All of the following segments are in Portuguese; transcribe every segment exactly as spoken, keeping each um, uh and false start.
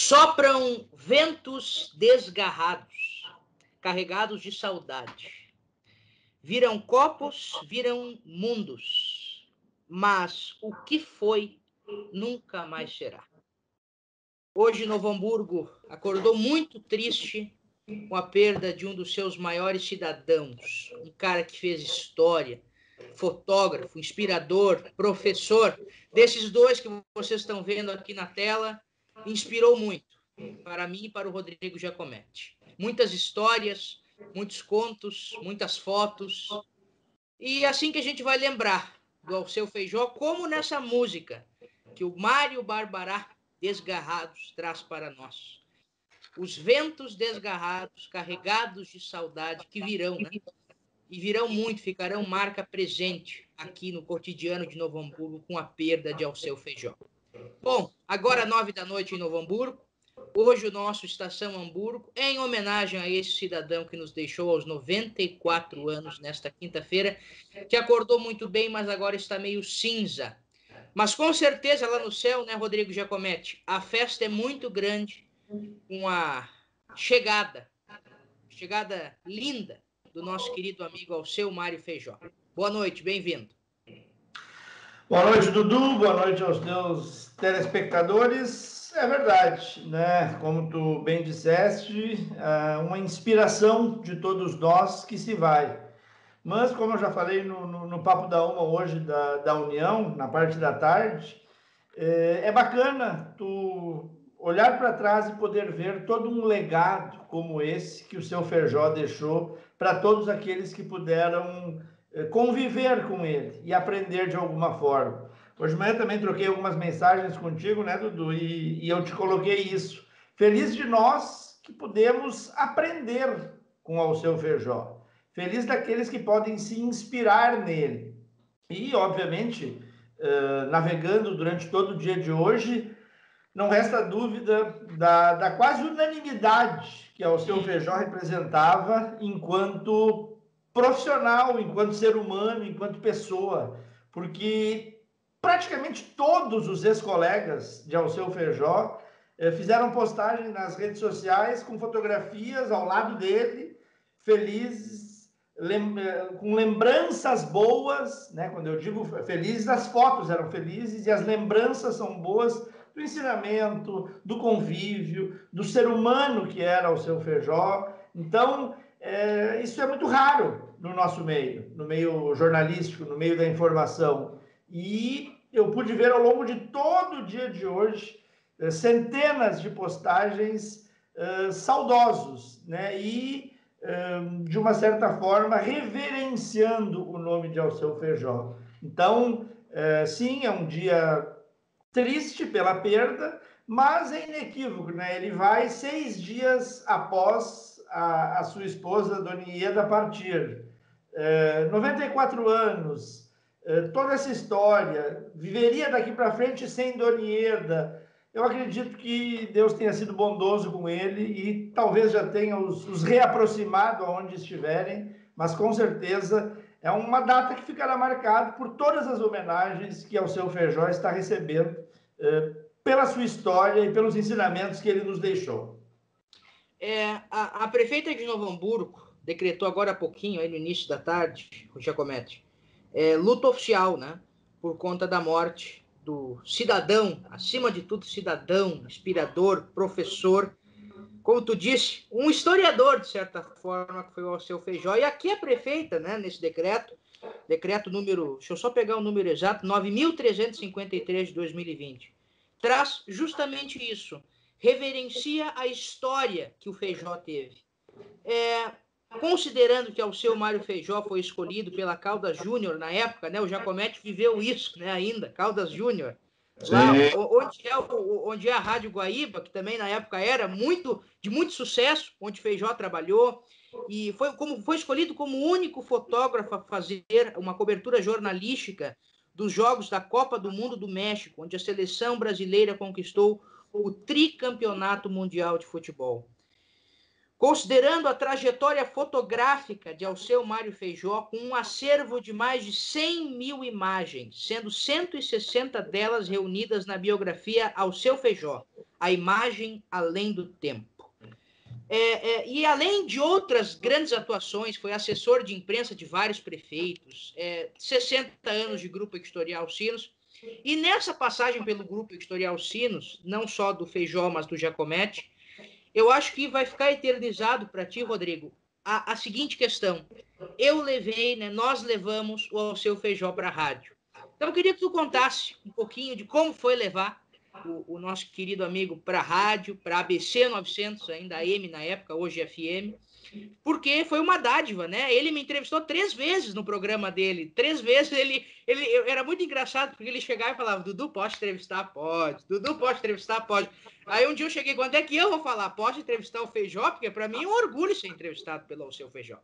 Sopram ventos desgarrados, carregados de saudade. Viram copos, viram mundos, mas o que foi nunca mais será. Hoje, Novo Hamburgo acordou muito triste com a perda de um dos seus maiores cidadãos, um cara que fez história, fotógrafo, inspirador, professor. Desses dois que vocês estão vendo aqui na tela, inspirou muito para mim e para o Rodrigo Giacometti. Muitas histórias, muitos contos, muitas fotos. E assim que a gente vai lembrar do Alceu Feijó, como nessa música que o Mário Barbará, Desgarrados, traz para nós. Os ventos desgarrados, carregados de saudade, que virão, né? E virão muito, ficarão marca presente aqui no cotidiano de Novo Hamburgo com a perda de Alceu Feijó. Bom, agora nove da noite em Novo Hamburgo. Hoje o nosso Estação Hamburgo, em homenagem a esse cidadão que nos deixou aos noventa e quatro anos nesta quinta-feira, que acordou muito bem, mas agora está meio cinza. Mas com certeza lá no céu, né, Rodrigo Giacometti, a festa é muito grande com a chegada, chegada linda do nosso querido amigo Alceu Mário Feijó. Boa noite, bem-vindo. Boa noite, Dudu, boa noite aos teus telespectadores. É verdade, né? Como tu bem disseste, é uma inspiração de todos nós que se vai. Mas, como eu já falei no, no, no Papo da Uma hoje da, da União, na parte da tarde, é, é bacana tu olhar para trás e poder ver todo um legado como esse que o seu Feijó deixou para todos aqueles que puderam conviver com ele e aprender de alguma forma. Hoje de manhã também troquei algumas mensagens contigo, né, Dudu? E, e eu te coloquei isso. Feliz de nós que podemos aprender com o Alceu Feijó. Feliz daqueles que podem se inspirar nele. E, obviamente, uh, navegando durante todo o dia de hoje, não resta dúvida da, da quase unanimidade que Alceu Feijó representava enquanto profissional, enquanto ser humano, enquanto pessoa. Porque praticamente todos os ex-colegas de Alceu Feijó eh, fizeram postagem nas redes sociais com fotografias ao lado dele, felizes, Lem com lembranças boas, né? Quando eu digo felizes, as fotos eram felizes e as lembranças são boas do ensinamento, do convívio, do ser humano que era o seu Feijó. Então, é, isso é muito raro no nosso meio, no meio jornalístico, no meio da informação. E eu pude ver ao longo de todo o dia de hoje é, centenas de postagens é, saudosos, né? E de uma certa forma, reverenciando o nome de Alceu Feijó. Então, sim, é um dia triste pela perda, mas é inequívoco, né? Ele vai seis dias após a, a sua esposa, Dona Ieda, partir. É, noventa e quatro anos, é, toda essa história, viveria daqui para frente sem Dona Ieda. Eu acredito que Deus tenha sido bondoso com ele e talvez já tenha os, os reaproximado aonde estiverem, mas com certeza é uma data que ficará marcada por todas as homenagens que Alceu Feijó está recebendo eh, pela sua história e pelos ensinamentos que ele nos deixou. É, a, a prefeita de Novo Hamburgo decretou agora há pouquinho, aí no início da tarde, o Giacometti, é, luto oficial, né, por conta da morte do cidadão, acima de tudo cidadão, inspirador, professor, como tu disse, um historiador, de certa forma, que foi o Alceu Feijó. E aqui a prefeita, né, nesse decreto, decreto número, deixa eu só pegar o número exato, nove mil trezentos e cinquenta e três de dois mil e vinte, traz justamente isso, reverencia a história que o Feijó teve. É, considerando que Alceu Mário Feijó foi escolhido pela Caldas Júnior na época, né? O Giacometti viveu isso, né? Ainda, Caldas Júnior. Lá, onde é, o, onde é a Rádio Guaíba, que também na época era muito, de muito sucesso, onde Feijó trabalhou, e foi, como, foi escolhido como o único fotógrafo a fazer uma cobertura jornalística dos Jogos da Copa do Mundo do México, onde a seleção brasileira conquistou o tricampeonato mundial de futebol. Considerando a trajetória fotográfica de Alceu Mário Feijó, com um acervo de mais de cem mil imagens, sendo cento e sessenta delas reunidas na biografia Alceu Feijó, A Imagem Além do Tempo. É, é, e além de outras grandes atuações, foi assessor de imprensa de vários prefeitos, é, sessenta anos de Grupo Editorial Sinos, e nessa passagem pelo Grupo Editorial Sinos, não só do Feijó, mas do Giacometti, eu acho que vai ficar eternizado para ti, Rodrigo, a, a seguinte questão. Eu levei, né, nós levamos o Alceu Feijó para a rádio. Então eu queria que tu contasse um pouquinho de como foi levar O, o nosso querido amigo para a rádio, para a A B C novecentos, ainda A M na época, hoje F M, porque foi uma dádiva, né? Ele me entrevistou três vezes no programa dele, três vezes ele, ele era muito engraçado, porque ele chegava e falava, Dudu, pode entrevistar? Pode. Dudu, pode entrevistar? Pode. Aí um dia eu cheguei, quando é que eu vou falar? Pode entrevistar o Feijó? Porque para mim é um orgulho ser entrevistado pelo seu Feijó.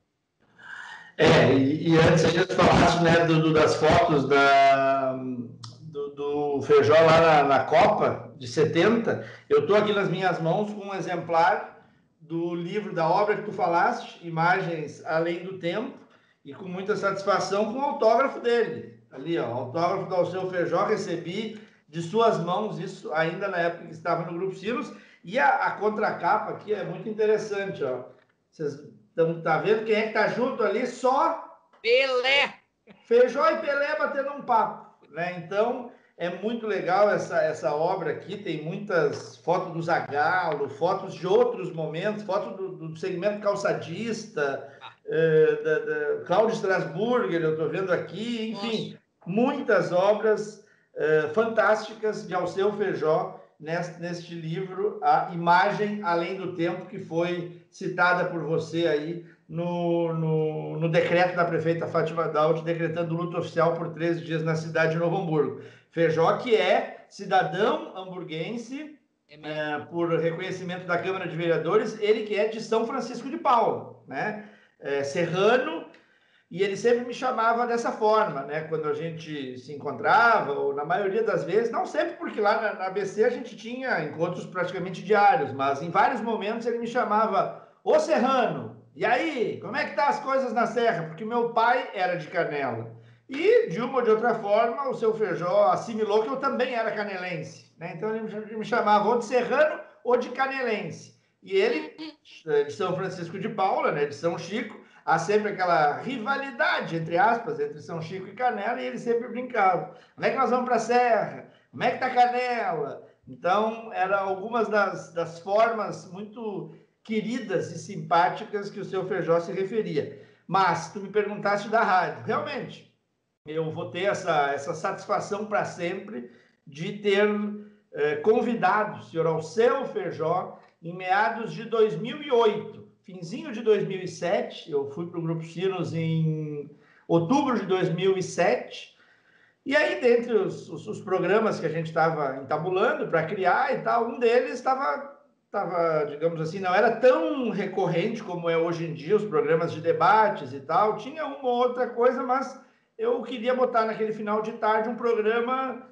É, e, e antes a gente falasse, né, do, do, das fotos da... Do, do Feijó lá na, na Copa de setenta, eu estou aqui nas minhas mãos com um exemplar do livro, da obra que tu falaste, Imagens Além do Tempo, e com muita satisfação com o autógrafo dele. Ali, ó, autógrafo do Alceu Feijó, recebi de suas mãos, isso ainda na época que estava no Grupo Sinos, e a, a contracapa aqui é muito interessante, ó. Vocês estão tá vendo quem é que tá junto ali? Só Pelé! Feijó e Pelé batendo um papo. Né? Então, é muito legal essa, essa obra aqui, tem muitas fotos do Zagallo, fotos de outros momentos, fotos do, do segmento calçadista, eh, da, da Cláudio Strasburger, eu estou vendo aqui, enfim, Nossa. Muitas obras eh, fantásticas de Alceu Feijó neste, neste livro, A Imagem Além do Tempo, que foi citada por você aí, No, no, no decreto da prefeita Fátima Daut, decretando luto oficial por treze dias na cidade de Novo Hamburgo. Feijó, que é cidadão hamburguense, é é, por reconhecimento da Câmara de Vereadores, ele que é de São Francisco de Paula, né? É, serrano, e ele sempre me chamava dessa forma, né? Quando a gente se encontrava, ou na maioria das vezes, não sempre, porque lá na, na A B C a gente tinha encontros praticamente diários, mas em vários momentos ele me chamava, ô serrano, e aí, como é que tá as coisas na Serra? Porque meu pai era de Canela. E, de uma ou de outra forma, o seu Feijó assimilou que eu também era canelense. Né? Então, ele me chamava ou de serrano ou de canelense. E ele, de São Francisco de Paula, né, de São Chico, há sempre aquela rivalidade, entre aspas, entre São Chico e Canela, e ele sempre brincava. Como é que nós vamos para a Serra? Como é que tá Canela? Então, eram algumas das, das formas muito queridas e simpáticas que o seu Feijó se referia. Mas, tu me perguntaste da rádio. Realmente, eu vou ter essa, essa satisfação para sempre de ter eh, convidado o senhor Alceu Feijó em meados de dois mil e oito. Finzinho de dois mil e sete, eu fui para o Grupo Sinos em outubro de dois mil e sete, e aí, dentre os, os, os programas que a gente estava entabulando para criar e tal, um deles estava estava, digamos assim, não era tão recorrente como é hoje em dia, os programas de debates e tal, tinha uma ou outra coisa, mas eu queria botar naquele final de tarde um programa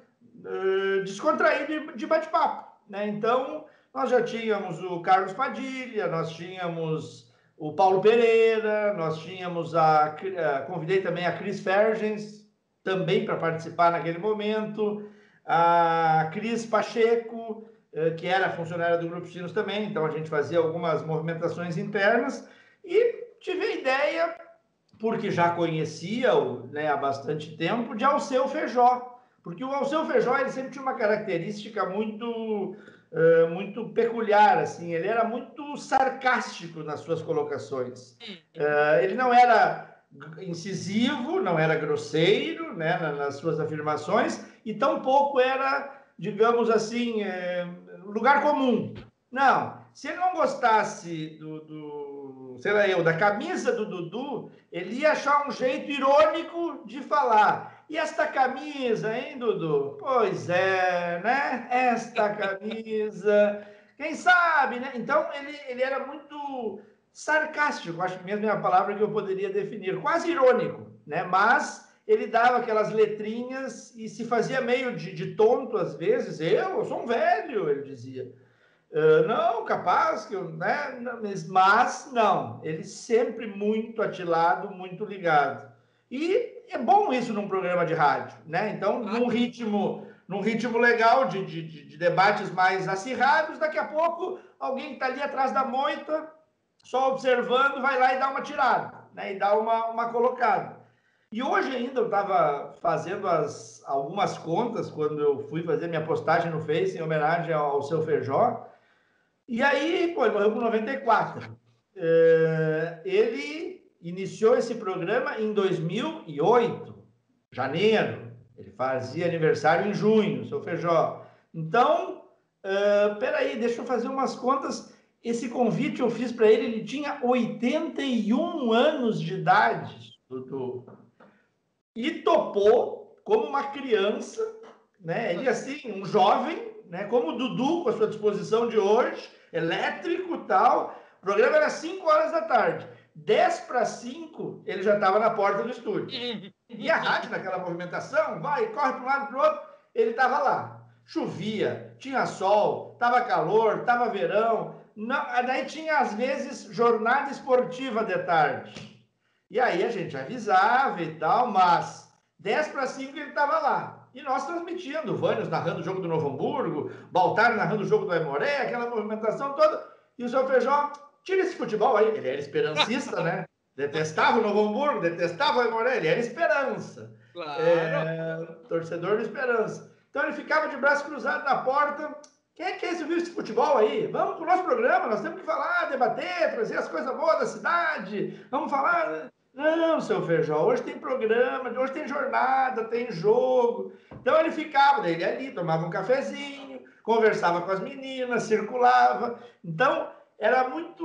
uh, descontraído de bate-papo, né? Então, nós já tínhamos o Carlos Padilha, nós tínhamos o Paulo Pereira, nós tínhamos a, a convidei também a Cris Fergens, também para participar naquele momento, a Cris Pacheco, que era funcionária do Grupo Sinos também, então a gente fazia algumas movimentações internas e tive a ideia, porque já conhecia-o, né, há bastante tempo, de Alceu Feijó, porque o Alceu Feijó ele sempre tinha uma característica muito, uh, muito peculiar, assim, ele era muito sarcástico nas suas colocações. Uh, ele não era incisivo, não era grosseiro, né, nas suas afirmações, e tampouco era, digamos assim, é, lugar comum. Não, se ele não gostasse do, do, sei lá eu, da camisa do Dudu, ele ia achar um jeito irônico de falar. E esta camisa, hein, Dudu? Pois é, né? Esta camisa, quem sabe, né? Então, ele, ele era muito sarcástico, acho que mesmo é a palavra que eu poderia definir, quase irônico, né? Mas ele dava aquelas letrinhas e se fazia meio de, de tonto às vezes. Eu, eu sou um velho, ele dizia. Uh, não, capaz que eu, né? Mas não, ele sempre muito atilado, muito ligado. E é bom isso num programa de rádio, né? Então, num ritmo, num ritmo legal de, de, de debates mais acirrados. Daqui a pouco, alguém que está ali atrás da moita, só observando, vai lá e dá uma tirada, né? E dá uma, uma colocada. E hoje ainda eu estava fazendo as, algumas contas, quando eu fui fazer minha postagem no Face, em homenagem ao, ao Seu Feijó. E aí, pô, ele morreu com noventa e quatro. É, ele iniciou esse programa em dois mil e oito, janeiro. Ele fazia aniversário em junho, Seu Feijó. Então, uh, peraí, deixa eu fazer umas contas. Esse convite eu fiz para ele, ele tinha oitenta e um anos de idade, Dudu. E topou como uma criança, né? Ele, assim, um jovem, né? Como o Dudu, com a sua disposição de hoje, elétrico e tal. O programa era cinco horas da tarde. dez para cinco, ele já estava na porta do estúdio. E a rádio, naquela movimentação, vai, corre para um lado para o outro, ele estava lá. Chovia, tinha sol, estava calor, estava verão. Não, daí tinha, às vezes, jornada esportiva de tarde. E aí a gente avisava e tal, mas dez para cinco ele estava lá. E nós transmitindo, Vânios narrando o jogo do Novo Hamburgo, Baltar narrando o jogo do Aimoré, aquela movimentação toda. E o Seu Feijó, tira esse futebol aí. Ele era esperancista, né? Detestava o Novo Hamburgo, detestava o Aimoré, ele era esperança. Claro. É, torcedor de esperança. Então ele ficava de braço cruzado na porta. Quem é que quer viu esse futebol aí? Vamos para o nosso programa, nós temos que falar, debater, trazer as coisas boas da cidade. Vamos falar... Não, Seu Feijó, hoje tem programa, hoje tem jornada, tem jogo. Então ele ficava, daí ele ali, tomava um cafezinho, conversava com as meninas, circulava. Então era muito,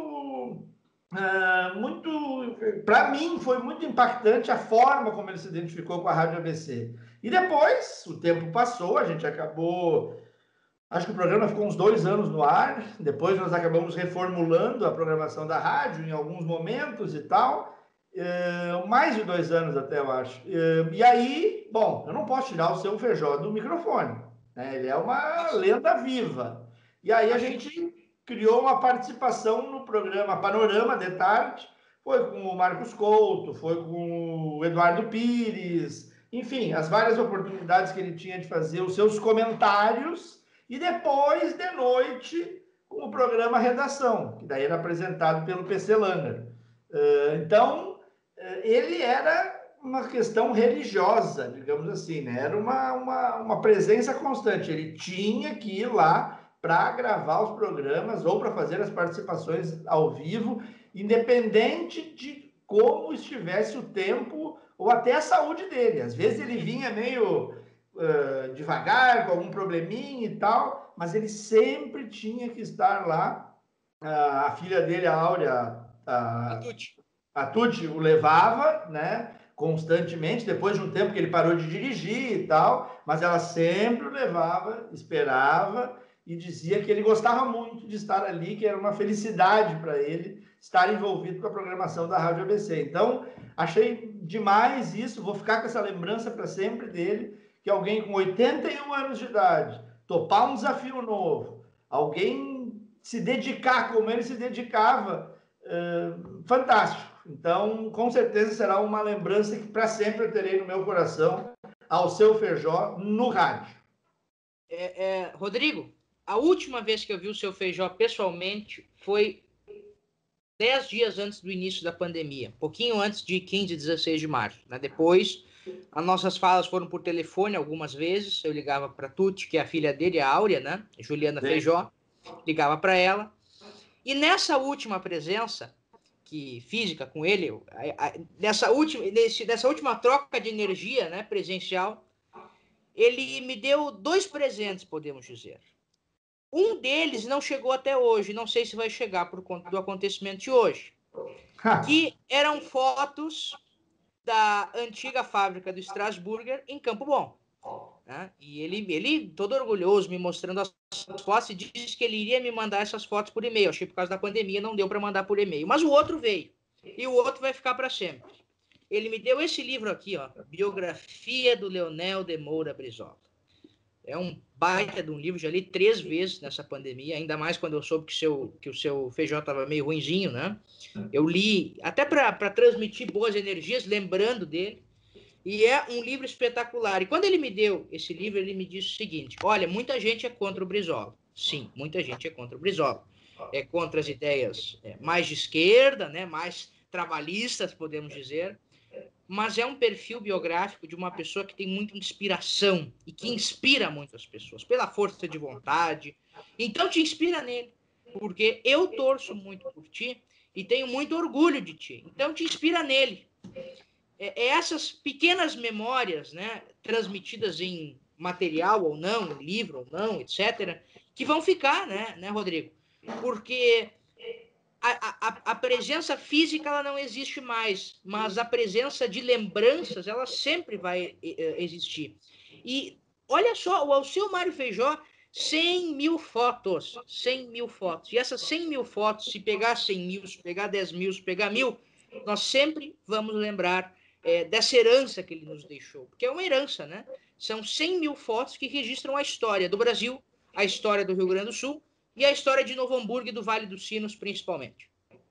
uh, muito, para mim foi muito impactante a forma como ele se identificou com a Rádio A B C. E depois, o tempo passou, a gente acabou... Acho que o programa ficou uns dois anos no ar, depois nós acabamos reformulando a programação da rádio em alguns momentos e tal... Uh, mais de dois anos até, eu acho. Uh, e aí, bom, eu não posso tirar o Seu Feijó do microfone, né? Ele é uma lenda viva. E aí a gente criou uma participação no programa Panorama de Tarde, foi com o Marcos Couto, foi com o Eduardo Pires, enfim, as várias oportunidades que ele tinha de fazer os seus comentários, e depois, de noite, com o programa Redação, que daí era apresentado pelo P C Langer. Uh, então, ele era uma questão religiosa, digamos assim, né? Era uma, uma, uma presença constante. Ele tinha que ir lá para gravar os programas ou para fazer as participações ao vivo, independente de como estivesse o tempo ou até a saúde dele. Às vezes ele vinha meio uh, devagar, com algum probleminha e tal, mas ele sempre tinha que estar lá. Uh, a filha dele, a Áurea... A Tuti. A Tuti o levava, né, constantemente, depois de um tempo que ele parou de dirigir e tal, mas ela sempre o levava, esperava e dizia que ele gostava muito de estar ali, que era uma felicidade para ele estar envolvido com a programação da Rádio A B C. Então, achei demais isso, vou ficar com essa lembrança para sempre dele, que alguém com oitenta e um anos de idade, topar um desafio novo, alguém se dedicar como ele se dedicava, uh, fantástico. Então, com certeza será uma lembrança que para sempre eu terei no meu coração ao Seu Feijó no rádio. É, é, Rodrigo, a última vez que eu vi o Seu Feijó pessoalmente foi dez dias antes do início da pandemia, pouquinho antes de quinze e dezesseis de março. Né? Depois, as nossas falas foram por telefone algumas vezes. Eu ligava para a Tuti, que é a filha dele, a Áurea, né? Juliana Sim. Feijó, ligava para ela. E nessa última presença, que física com ele, a, a, nessa, última, nesse, nessa última troca de energia, né, presencial, ele me deu dois presentes, podemos dizer. Um deles não chegou até hoje, não sei se vai chegar por conta do acontecimento de hoje, que eram fotos da antiga fábrica do Strasburger em Campo Bom. Né? E ele, ele, todo orgulhoso, me mostrando as fotos, e disse que ele iria me mandar essas fotos por e-mail. Achei que por causa da pandemia não deu para mandar por e-mail. Mas o outro veio. E o outro vai ficar para sempre. Ele me deu esse livro aqui, ó, Biografia do Leonel de Moura Brizola. É um baita de um livro, já li três vezes nessa pandemia, ainda mais quando eu soube que, seu, que o Seu Feijó estava meio ruinzinho, né? Eu li, até para transmitir boas energias, lembrando dele. E é um livro espetacular. E quando ele me deu esse livro, ele me disse o seguinte: olha, muita gente é contra o Brizola. Sim, muita gente é contra o Brizola. É contra as ideias é, mais de esquerda, né, mais trabalhistas, podemos dizer. Mas é um perfil biográfico de uma pessoa que tem muita inspiração e que inspira muitas pessoas, pela força de vontade. Então, te inspira nele, porque eu torço muito por ti e tenho muito orgulho de ti. Então, te inspira nele. É, é essas pequenas memórias, né, transmitidas em material ou não, em livro ou não, etcétera, que vão ficar, né, né Rodrigo? Porque a, a, a presença física ela não existe mais, mas a presença de lembranças ela sempre vai uh, existir. E olha só, o Alceu Mário Feijó, cem mil fotos, cem mil fotos. E essas cem mil fotos, se pegar cem mil, se pegar dez mil, se pegar mil, nós sempre vamos lembrar é, dessa herança que ele nos deixou, porque é uma herança, né? São cem mil fotos que registram a história do Brasil, a história do Rio Grande do Sul e a história de Novo Hamburgo e do Vale dos Sinos, principalmente.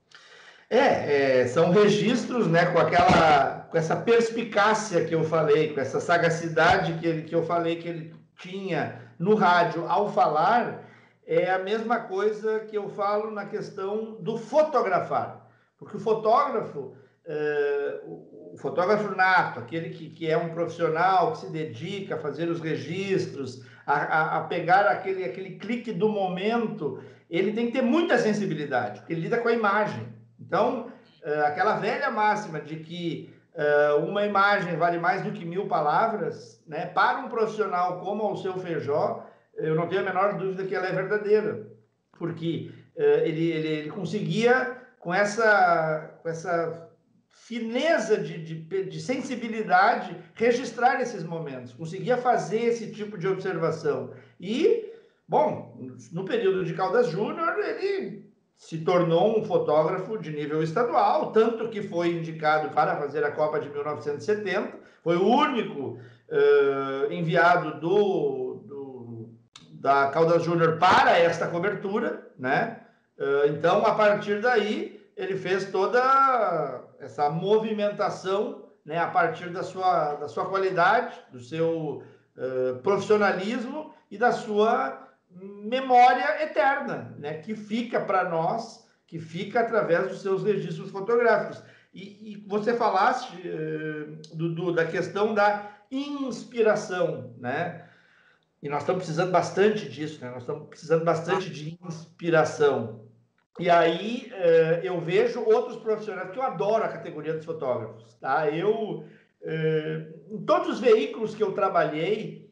É, é, são registros, né, com aquela, com essa perspicácia que eu falei, com essa sagacidade que, ele, que eu falei que ele tinha no rádio ao falar, é a mesma coisa que eu falo na questão do fotografar. Porque o fotógrafo, é, o, o fotógrafo nato, aquele que, que é um profissional, que se dedica a fazer os registros, a, a, a pegar aquele, aquele clique do momento, ele tem que ter muita sensibilidade, porque ele lida com a imagem. Então, aquela velha máxima de que uma imagem vale mais do que mil palavras, né, para um profissional como o Alceu Feijó, eu não tenho a menor dúvida que ela é verdadeira, porque ele, ele, ele conseguia, com essa, com essa fineza de, de, de sensibilidade, registrar esses momentos, conseguia fazer esse tipo de observação. E, bom, no período de Caldas Júnior, ele se tornou um fotógrafo de nível estadual, tanto que foi indicado para fazer a Copa de mil novecentos e setenta, foi o único uh, enviado do, do, da Caldas Júnior para esta cobertura, né? Uh, então, a partir daí, ele fez toda essa movimentação, né, a partir da sua, da sua qualidade, do seu uh, profissionalismo e da sua memória eterna, né, que fica para nós, que fica através dos seus registros fotográficos. E, e você falaste, uh, Dudu, da questão da inspiração, né? E nós estamos precisando bastante disso, né? Nós estamos precisando bastante de inspiração. E aí uh, eu vejo outros profissionais, porque eu adoro a categoria dos fotógrafos, tá? Eu, uh, em todos os veículos que eu trabalhei,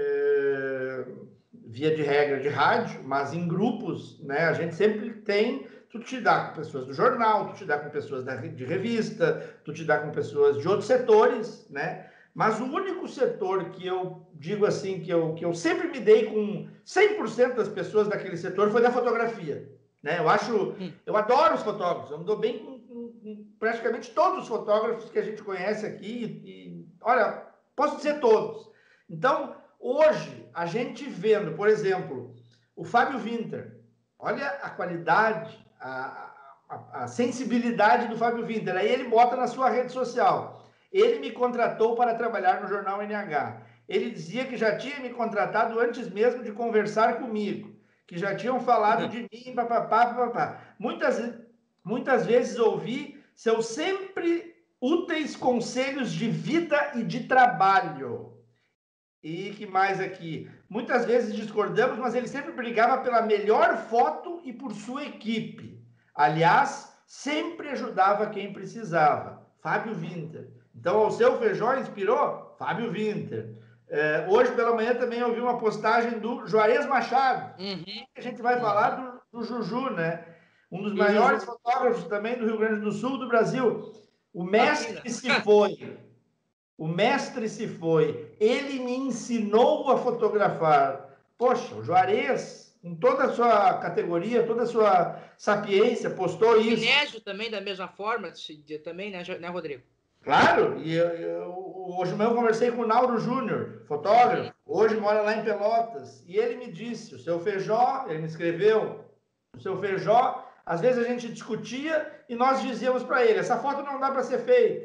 uh, via de regra de rádio, mas em grupos, né, a gente sempre tem, tu te dá com pessoas do jornal, tu te dá com pessoas da, de revista, tu te dá com pessoas de outros setores, né, mas o único setor que eu digo assim, que eu, que eu sempre me dei com cem por cento das pessoas daquele setor foi da fotografia, né, eu acho, eu adoro os fotógrafos, eu me dou bem com, com, com praticamente todos os fotógrafos que a gente conhece aqui, e, olha, posso dizer todos. Então, hoje, a gente vendo, por exemplo, o Fábio Winter, olha a qualidade, a, a, a sensibilidade do Fábio Winter. Aí ele bota na sua rede social. Ele me contratou para trabalhar no jornal N H. Ele dizia que já tinha me contratado antes mesmo de conversar comigo, que já tinham falado de mim, papapá, papapá. Muitas, muitas vezes ouvi seus sempre úteis conselhos de vida e de trabalho. E que mais aqui? Muitas vezes discordamos, mas ele sempre brigava pela melhor foto e por sua equipe. Aliás, sempre ajudava quem precisava. Fábio Winter. Então, o Alceu Feijó inspirou? Fábio Winter. É, hoje pela manhã também eu vi uma postagem do Juarez Machado. Uhum. A gente vai uhum. falar do, do Juju, né? Um dos maiores Juju. fotógrafos também do Rio Grande do Sul, do Brasil. O mestre que se foi. O mestre se foi, ele me ensinou a fotografar. Poxa, o Juarez, com toda a sua categoria, toda a sua sapiência, postou isso. O Inésio também, da mesma forma, também, né, Rodrigo? Claro, e eu, eu, hoje mesmo eu conversei com o Nauro Júnior, fotógrafo, hoje mora lá em Pelotas, e ele me disse, o seu Feijó, ele me escreveu, o seu Feijó, às vezes a gente discutia e nós dizíamos para ele, essa foto não dá para ser feita.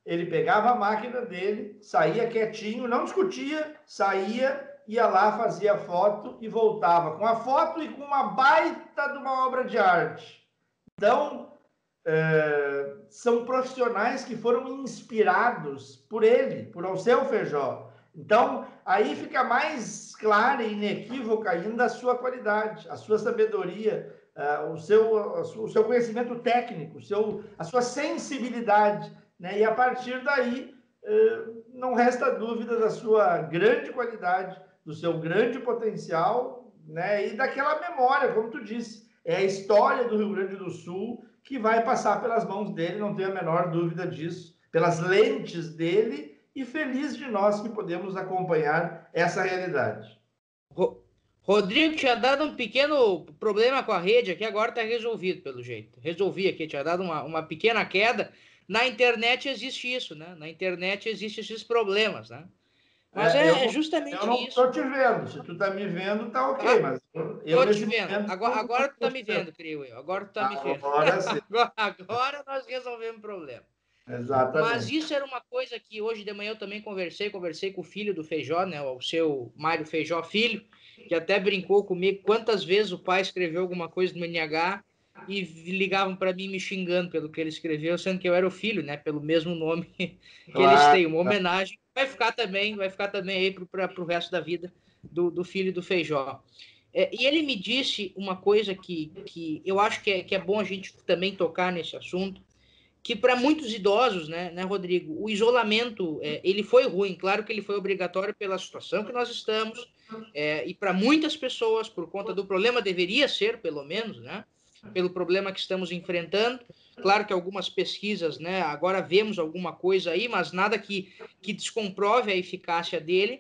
ele pegava a máquina dele, saía quietinho, não discutia, saía, ia lá, fazia foto e voltava com a foto e com uma baita de uma obra de arte. Então, é, são profissionais que foram inspirados por ele, por Alceu Feijó. Então, aí fica mais clara e inequívoca ainda a sua qualidade, a sua sabedoria, uh, o, seu, o seu conhecimento técnico, o seu, a sua sensibilidade, né? E a partir daí, uh, não resta dúvida da sua grande qualidade, do seu grande potencial, né? E daquela memória, como tu disse, é a história do Rio Grande do Sul que vai passar pelas mãos dele, não tenho a menor dúvida disso, pelas lentes dele, e feliz de nós que podemos acompanhar essa realidade. Rodrigo, tinha dado um pequeno problema com a rede aqui, agora está resolvido, pelo jeito. Resolvi aqui, tinha dado uma, uma pequena queda. Na internet existe isso, né? Na internet existem esses problemas, né? Mas é, é, é justamente isso. Eu não estou te vendo. Se tu está me vendo, tá ok. Ah, mas eu estou te vendo. Momento, agora, agora tu está me vendo, creio eu. Agora tu está me vendo. Agora sim. agora, agora nós resolvemos o problema. Exatamente. Mas isso era uma coisa que hoje de manhã eu também conversei, conversei com o filho do Feijó, né, o seu Mário Feijó Filho, que até brincou comigo quantas vezes o pai escreveu alguma coisa no N H e ligavam para mim me xingando pelo que ele escreveu, sendo que eu era o filho, né, pelo mesmo nome que claro, eles têm. Uma homenagem vai ficar também, vai ficar também aí para o resto da vida do, do filho do Feijó. É, e ele me disse uma coisa que, que eu acho que é, que é bom a gente também tocar nesse assunto, que para muitos idosos, né, né, Rodrigo, o isolamento, é, ele foi ruim, claro que ele foi obrigatório pela situação que nós estamos, é, e para muitas pessoas, por conta do problema, deveria ser, pelo menos, né, pelo problema que estamos enfrentando. Claro que algumas pesquisas, né, agora vemos alguma coisa aí, mas nada que, que descomprove a eficácia dele.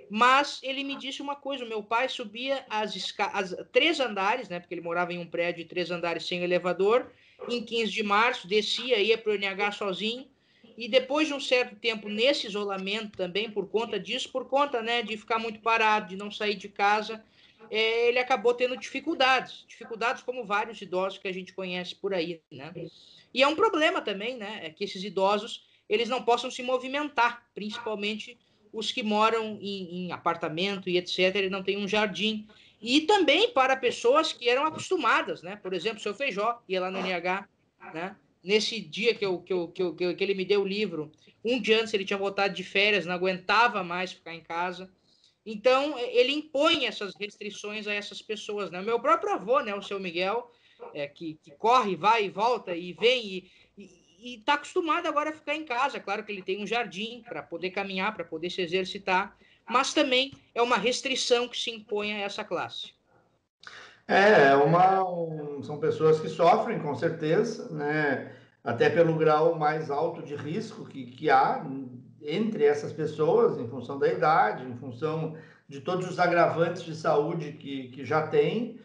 Mas ele me disse uma coisa, o meu pai subia as, as três andares, né, porque ele morava em um prédio de três andares sem elevador, em quinze de março, descia, ia para o N H sozinho, e depois de um certo tempo nesse isolamento também, por conta disso, por conta, né, de ficar muito parado, de não sair de casa, é, ele acabou tendo dificuldades, dificuldades como vários idosos que a gente conhece por aí, né? E é um problema também, né, é que esses idosos, eles não possam se movimentar, principalmente os que moram em, em apartamento e etcétera, e não tem um jardim. E também para pessoas que eram acostumadas, né? Por exemplo, o seu Feijó ia lá no N H, né? Nesse dia que, eu, que, eu, que, eu, que ele me deu o livro, um dia antes ele tinha voltado de férias, não aguentava mais ficar em casa. Então, ele impõe essas restrições a essas pessoas, né? O meu próprio avô, né, o seu Miguel, é, que, que corre, vai e volta e vem e está acostumado agora a ficar em casa. Claro que ele tem um jardim para poder caminhar, para poder se exercitar, mas também é uma restrição que se impõe a essa classe. É, uma, um, são pessoas que sofrem, com certeza, né? Até pelo grau mais alto de risco que, que há entre essas pessoas, em função da idade, em função de todos os agravantes de saúde que, que já tem,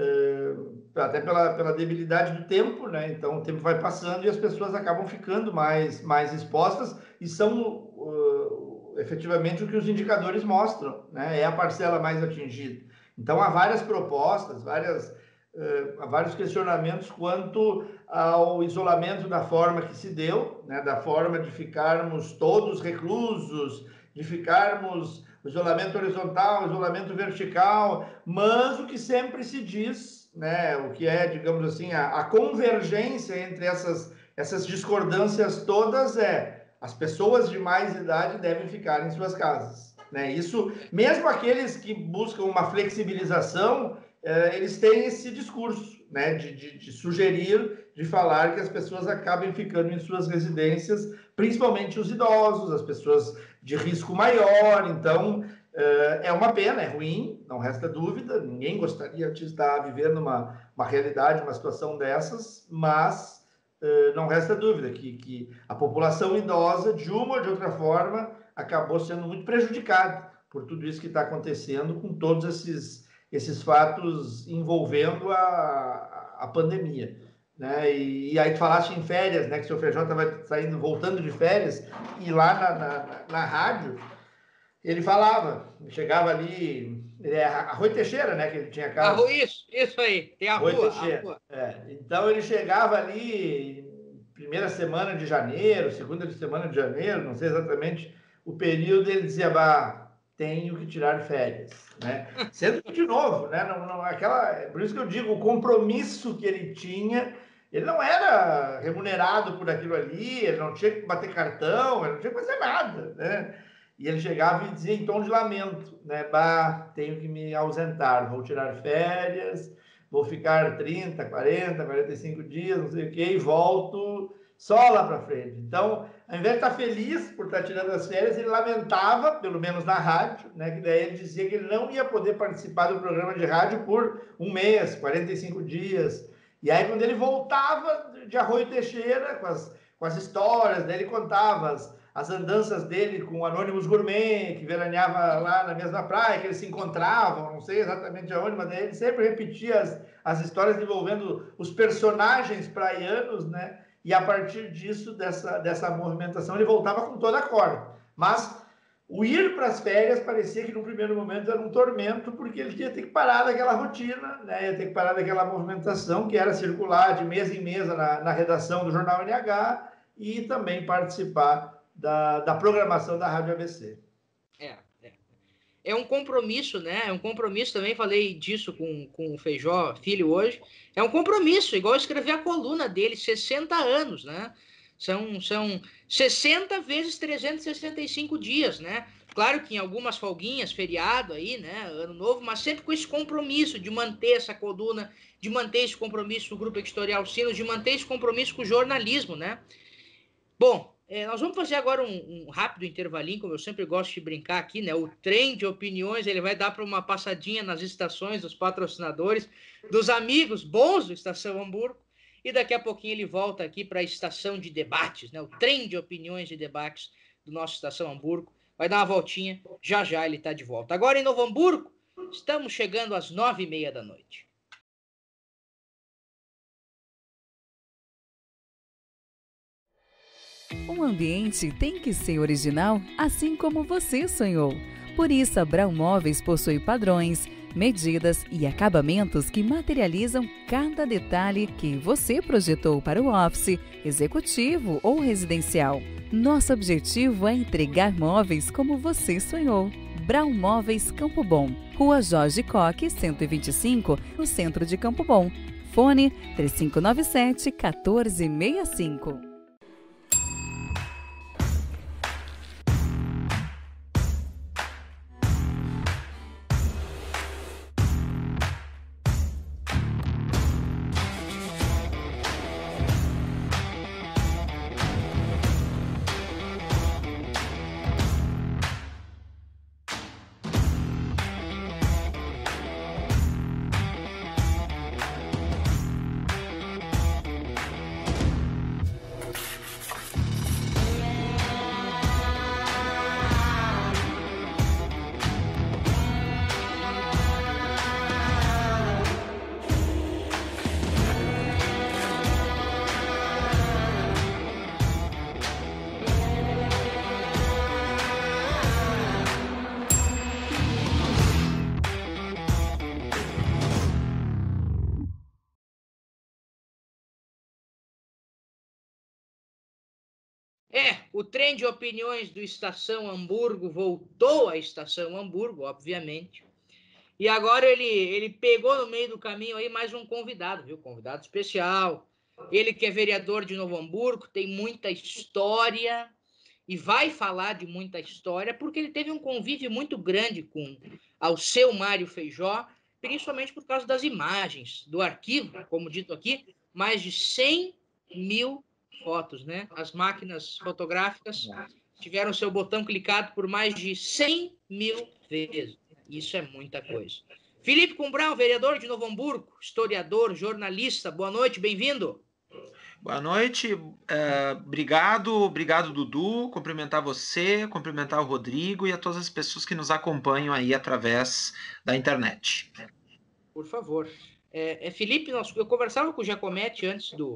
até pela, pela debilidade do tempo, né? Então o tempo vai passando e as pessoas acabam ficando mais, mais expostas e são uh, efetivamente o que os indicadores mostram, né? É a parcela mais atingida. Então há várias propostas, várias, uh, há vários questionamentos quanto ao isolamento da forma que se deu, né? Da forma de ficarmos todos reclusos, de ficarmos isolamento horizontal, isolamento vertical, mas o que sempre se diz, né, o que é, digamos assim, a, a convergência entre essas, essas discordâncias todas é as pessoas de mais idade devem ficar em suas casas, né? Isso, mesmo aqueles que buscam uma flexibilização, eh, eles têm esse discurso, né, de, de, de sugerir, de falar que as pessoas acabem ficando em suas residências, principalmente os idosos, as pessoas de risco maior. Então é uma pena, é ruim, não resta dúvida, ninguém gostaria de estar vivendo uma, uma realidade, uma situação dessas, mas não resta dúvida que, que a população idosa, de uma ou de outra forma, acabou sendo muito prejudicada por tudo isso que está acontecendo, com todos esses, esses fatos envolvendo a, a pandemia. Né? E, e aí tu falaste em férias, né? Que o seu Feijó estava saindo, voltando de férias, e lá na, na, na rádio ele falava, chegava ali, é a Rui Teixeira, né? Que ele tinha casa. Ah, isso, isso aí, tem a Rui rua. Teixeira. A rua. É, então ele chegava ali, primeira semana de janeiro, segunda de semana de janeiro, não sei exatamente o período, ele dizia, bah, tenho que tirar férias, né? Sendo que, de novo, né, não, não, aquela, por isso que eu digo, o compromisso que ele tinha, ele não era remunerado por aquilo ali, ele não tinha que bater cartão, ele não tinha que fazer nada, né? E ele chegava e dizia em tom de lamento, né? Bah, tenho que me ausentar, vou tirar férias, vou ficar trinta, quarenta, quarenta e cinco dias, não sei o quê, e volto só lá para frente. Então, ao invés de estar feliz por estar tirando as férias, ele lamentava, pelo menos na rádio, né? Que daí ele dizia que ele não ia poder participar do programa de rádio por um mês, quarenta e cinco dias. E aí, quando ele voltava de Arroio Teixeira, com as, com as histórias, daí ele contava as, as andanças dele com o Anônimos Gourmet, que veraneava lá na mesma praia, que eles se encontravam, não sei exatamente aonde, mas daí ele sempre repetia as, as histórias envolvendo os personagens praianos, né? E a partir disso, dessa, dessa movimentação, ele voltava com toda a corda. Mas o ir para as férias parecia que no primeiro momento era um tormento, porque ele ia ter que parar daquela rotina, né? Ia ter que parar daquela movimentação que era circular de mesa em mesa na, na redação do Jornal N H e também participar da, da programação da Rádio A B C. É, é. É um compromisso, né? É um compromisso também, falei disso com, com o Feijó Filho hoje. É um compromisso, igual escrever a coluna dele, sessenta anos, né? São, são sessenta vezes trezentos e sessenta e cinco dias, né? Claro que em algumas folguinhas, feriado aí, né? Ano novo, mas sempre com esse compromisso de manter essa coluna, de manter esse compromisso com o Grupo Editorial Sinos, de manter esse compromisso com o jornalismo, né? Bom, é, nós vamos fazer agora um, um rápido intervalinho, como eu sempre gosto de brincar aqui, né? O trem de opiniões, ele vai dar para uma passadinha nas estações dos patrocinadores, dos amigos bons do Estação Hamburgo, e daqui a pouquinho ele volta aqui para a estação de debates, né? O trem de opiniões e debates do nosso Estação Hamburgo. Vai dar uma voltinha, já já ele está de volta. Agora em Novo Hamburgo, estamos chegando às nove e meia da noite. Um ambiente tem que ser original, assim como você sonhou. Por isso, a Brau Móveis possui padrões, medidas e acabamentos que materializam cada detalhe que você projetou para o office, executivo ou residencial. Nosso objetivo é entregar móveis como você sonhou. Brau Móveis Campo Bom, Rua Jorge Coque, cento e vinte e cinco, no centro de Campo Bom. Fone três cinco nove sete, um quatro seis cinco. É, o trem de opiniões do Estação Hamburgo voltou à Estação Hamburgo, obviamente. E agora ele, ele pegou no meio do caminho aí mais um convidado, viu? Convidado especial. Ele que é vereador de Novo Hamburgo, tem muita história e vai falar de muita história, porque ele teve um convívio muito grande com ao seu Mário Feijó, principalmente por causa das imagens do arquivo, como dito aqui, mais de cem mil fotos, né? As máquinas fotográficas tiveram seu botão clicado por mais de cem mil vezes. Isso é muita coisa. Felipe Cumbrão, vereador de Novo Hamburgo, historiador, jornalista. Boa noite, bem-vindo. Boa noite, uh, obrigado, obrigado Dudu, cumprimentar você, cumprimentar o Rodrigo e a todas as pessoas que nos acompanham aí através da internet. Por favor. É, é Felipe, nós, eu conversava com o Giacometti antes do,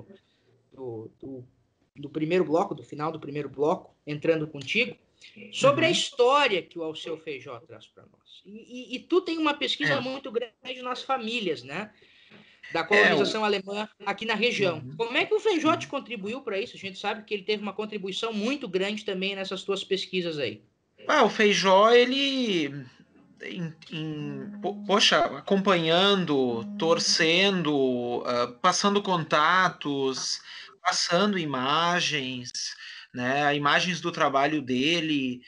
do, do, do primeiro bloco, do final do primeiro bloco, entrando contigo, sobre uhum. a história que o Alceu Feijó traz para nós. E, e, e tu tem uma pesquisa é. muito grande nas famílias, né? da colonização é, o... alemã aqui na região. Uhum. Como é que o Feijó te contribuiu para isso? A gente sabe que ele teve uma contribuição muito grande também nessas tuas pesquisas aí. Ah, o Feijó, ele... Em, em, poxa, acompanhando, torcendo, uh, passando contatos, passando imagens, né, imagens do trabalho dele,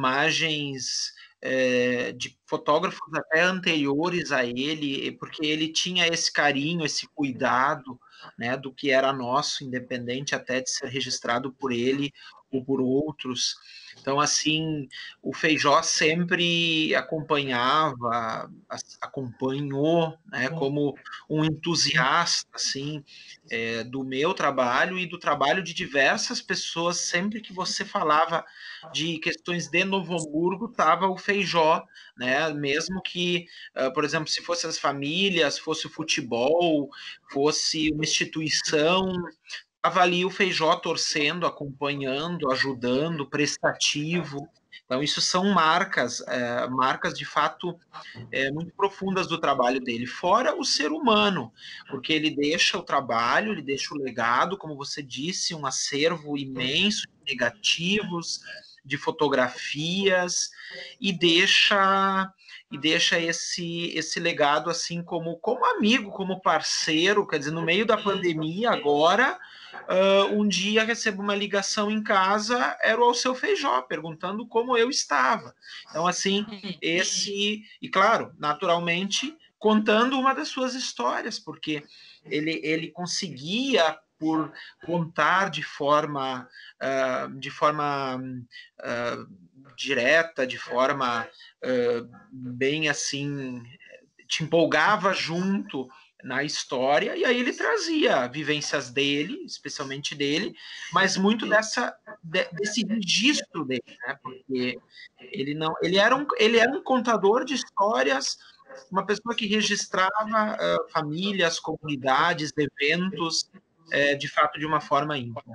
imagens é, de fotógrafos até anteriores a ele, porque ele tinha esse carinho, esse cuidado, né, do que era nosso, independente até de ser registrado por ele ou por outros. Então, assim, o Feijó sempre acompanhava, acompanhou, né, como um entusiasta, assim, é, do meu trabalho e do trabalho de diversas pessoas. Sempre que você falava de questões de Novo Hamburgo, estava o Feijó, né, mesmo que, uh, por exemplo, se fosse as famílias, fosse o futebol, fosse uma instituição, estava ali o Feijó torcendo, acompanhando, ajudando, prestativo. Então, isso são marcas, é, marcas de fato é, muito profundas do trabalho dele, fora o ser humano, porque ele deixa o trabalho, ele deixa o legado, como você disse, um acervo imenso de negativos, de fotografias, e deixa e deixa esse esse legado assim como como amigo, como parceiro, quer dizer, no meio da pandemia agora, Uh, um dia recebo uma ligação em casa, era o Alceu Feijó, perguntando como eu estava. Então, assim, esse... E, claro, naturalmente, contando uma das suas histórias, porque ele, ele conseguia, por contar de forma, uh, de forma uh, direta, de forma uh, bem, assim, te empolgava junto na história, e aí ele trazia vivências dele, especialmente dele, mas muito dessa, de, desse registro dele, né? Porque ele não, ele era um, ele era um contador de histórias, uma pessoa que registrava uh, famílias, comunidades, eventos, uh, de fato de uma forma ímpar.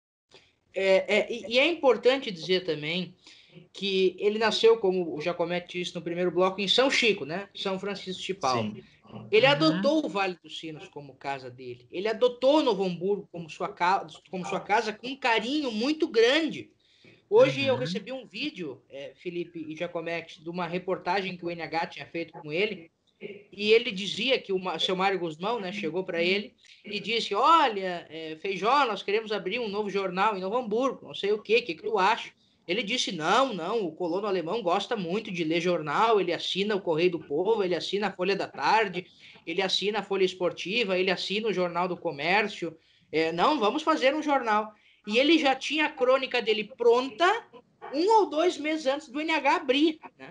É, é, e é importante dizer também que ele nasceu, como o Jacomete disse no primeiro bloco, em São Chico, né? São Francisco de Paula. Sim. Ele uhum. adotou o Vale dos Sinos como casa dele. Ele adotou Novo Hamburgo como sua, como sua casa com um carinho muito grande. Hoje uhum. eu recebi um vídeo, é, Felipe e Jacomete, de uma reportagem que o N H tinha feito com ele, e ele dizia que o seu Mário Guzmão, né, chegou para ele e disse, olha, é, Feijó, nós queremos abrir um novo jornal em Novo Hamburgo, não sei o quê, o que, que tu acha? Ele disse, não, não, o colono alemão gosta muito de ler jornal, ele assina o Correio do Povo, ele assina a Folha da Tarde, ele assina a Folha Esportiva, ele assina o Jornal do Comércio, é, não, vamos fazer um jornal. E ele já tinha a crônica dele pronta um ou dois meses antes do N H abrir, né?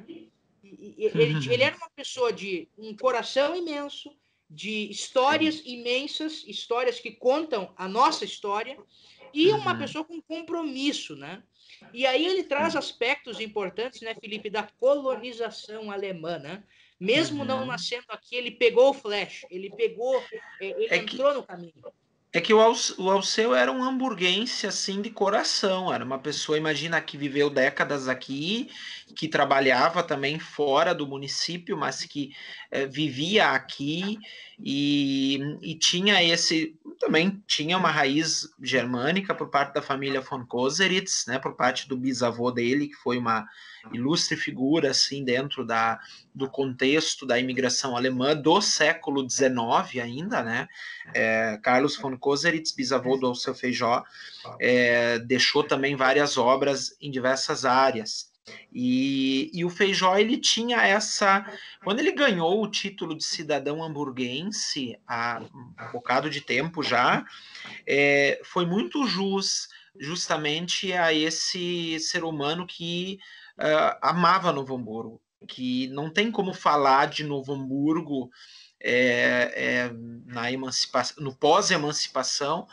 Ele, ele era uma pessoa de um coração imenso, de histórias imensas, histórias que contam a nossa história, e uma uhum. pessoa com compromisso, né? E aí ele traz aspectos importantes, né, Felipe, da colonização alemã, né? Mesmo uhum. não nascendo aqui, ele pegou o flash, ele pegou, ele é entrou que... no caminho. É que o Alceu era um hamburguense, assim, de coração. Era uma pessoa, imagina, que viveu décadas aqui, que trabalhava também fora do município, mas que eh, vivia aqui e, e tinha esse... Também tinha uma raiz germânica por parte da família von Koseritz, né, por parte do bisavô dele, que foi uma ilustre figura, assim, dentro da, do contexto da imigração alemã do século dezenove ainda, né? É, Carlos von Koseritz, bisavô do Alceu Feijó, é, deixou também várias obras em diversas áreas. E, e o Feijó, ele tinha essa... Quando ele ganhou o título de cidadão hamburguense, há um bocado de tempo já, é, foi muito jus justamente a esse ser humano que uh, amava Novo Hamburgo, que não tem como falar de Novo Hamburgo É, é, na emancipação, no pós-emancipação,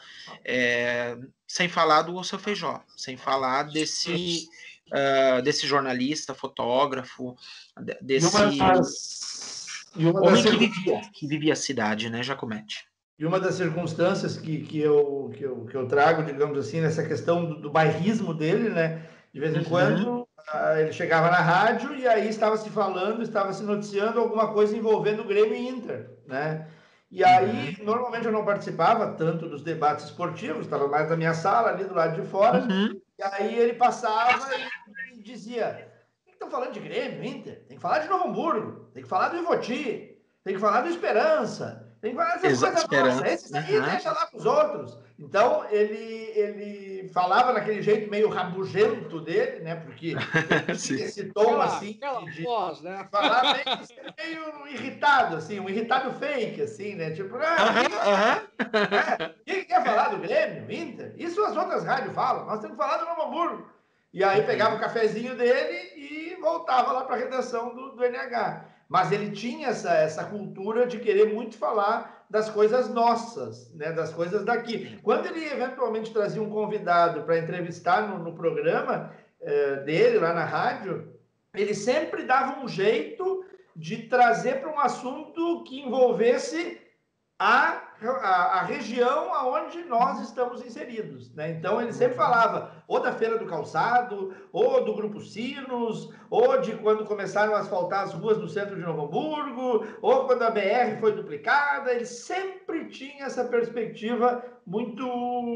é, sem falar do Alceu Feijó, sem falar desse, uh, desse jornalista, fotógrafo, desse e uma das, e uma homem das que, vivia, que vivia a cidade, né, Jacomete? E uma das circunstâncias que, que, eu, que, eu, que eu trago, digamos assim, nessa questão do, do bairrismo dele, né, de vez em uhum. quando ele chegava na rádio e aí estava se falando, estava se noticiando alguma coisa envolvendo o Grêmio e Inter, né? E aí, uhum. normalmente eu não participava tanto dos debates esportivos, estava mais na minha sala, ali do lado de fora, uhum. e aí ele passava e, e dizia, estão falando de Grêmio, Inter, tem que falar de Novo Hamburgo, tem que falar do Ivoti, tem que falar do Esperança, tem que falar dessas coisas nossas, esses aí uhum. deixa lá para os outros. Então, ele, ele falava naquele jeito meio rabugento dele, né, porque ele tinha esse tom aquela, assim, aquela de, voz, né? falar meio, meio irritado, assim, um irritado fake, assim, né, tipo, ah, quem, é, quem quer falar do Grêmio, Inter? Isso as outras rádios falam, nós temos que falar do Novo Hamburgo. E aí pegava o cafezinho dele e voltava lá para a redação do, do N H. Mas ele tinha essa, essa cultura de querer muito falar das coisas nossas, né, das coisas daqui. Quando ele eventualmente trazia um convidado para entrevistar no, no programa eh, dele, lá na rádio, ele sempre dava um jeito de trazer para um assunto que envolvesse a, a, a região aonde nós estamos inseridos, né? Então ele sempre falava ou da Feira do Calçado, ou do Grupo Sinos, ou de quando começaram a asfaltar as ruas do centro de Novo Hamburgo, ou quando a B R foi duplicada. Ele sempre tinha essa perspectiva muito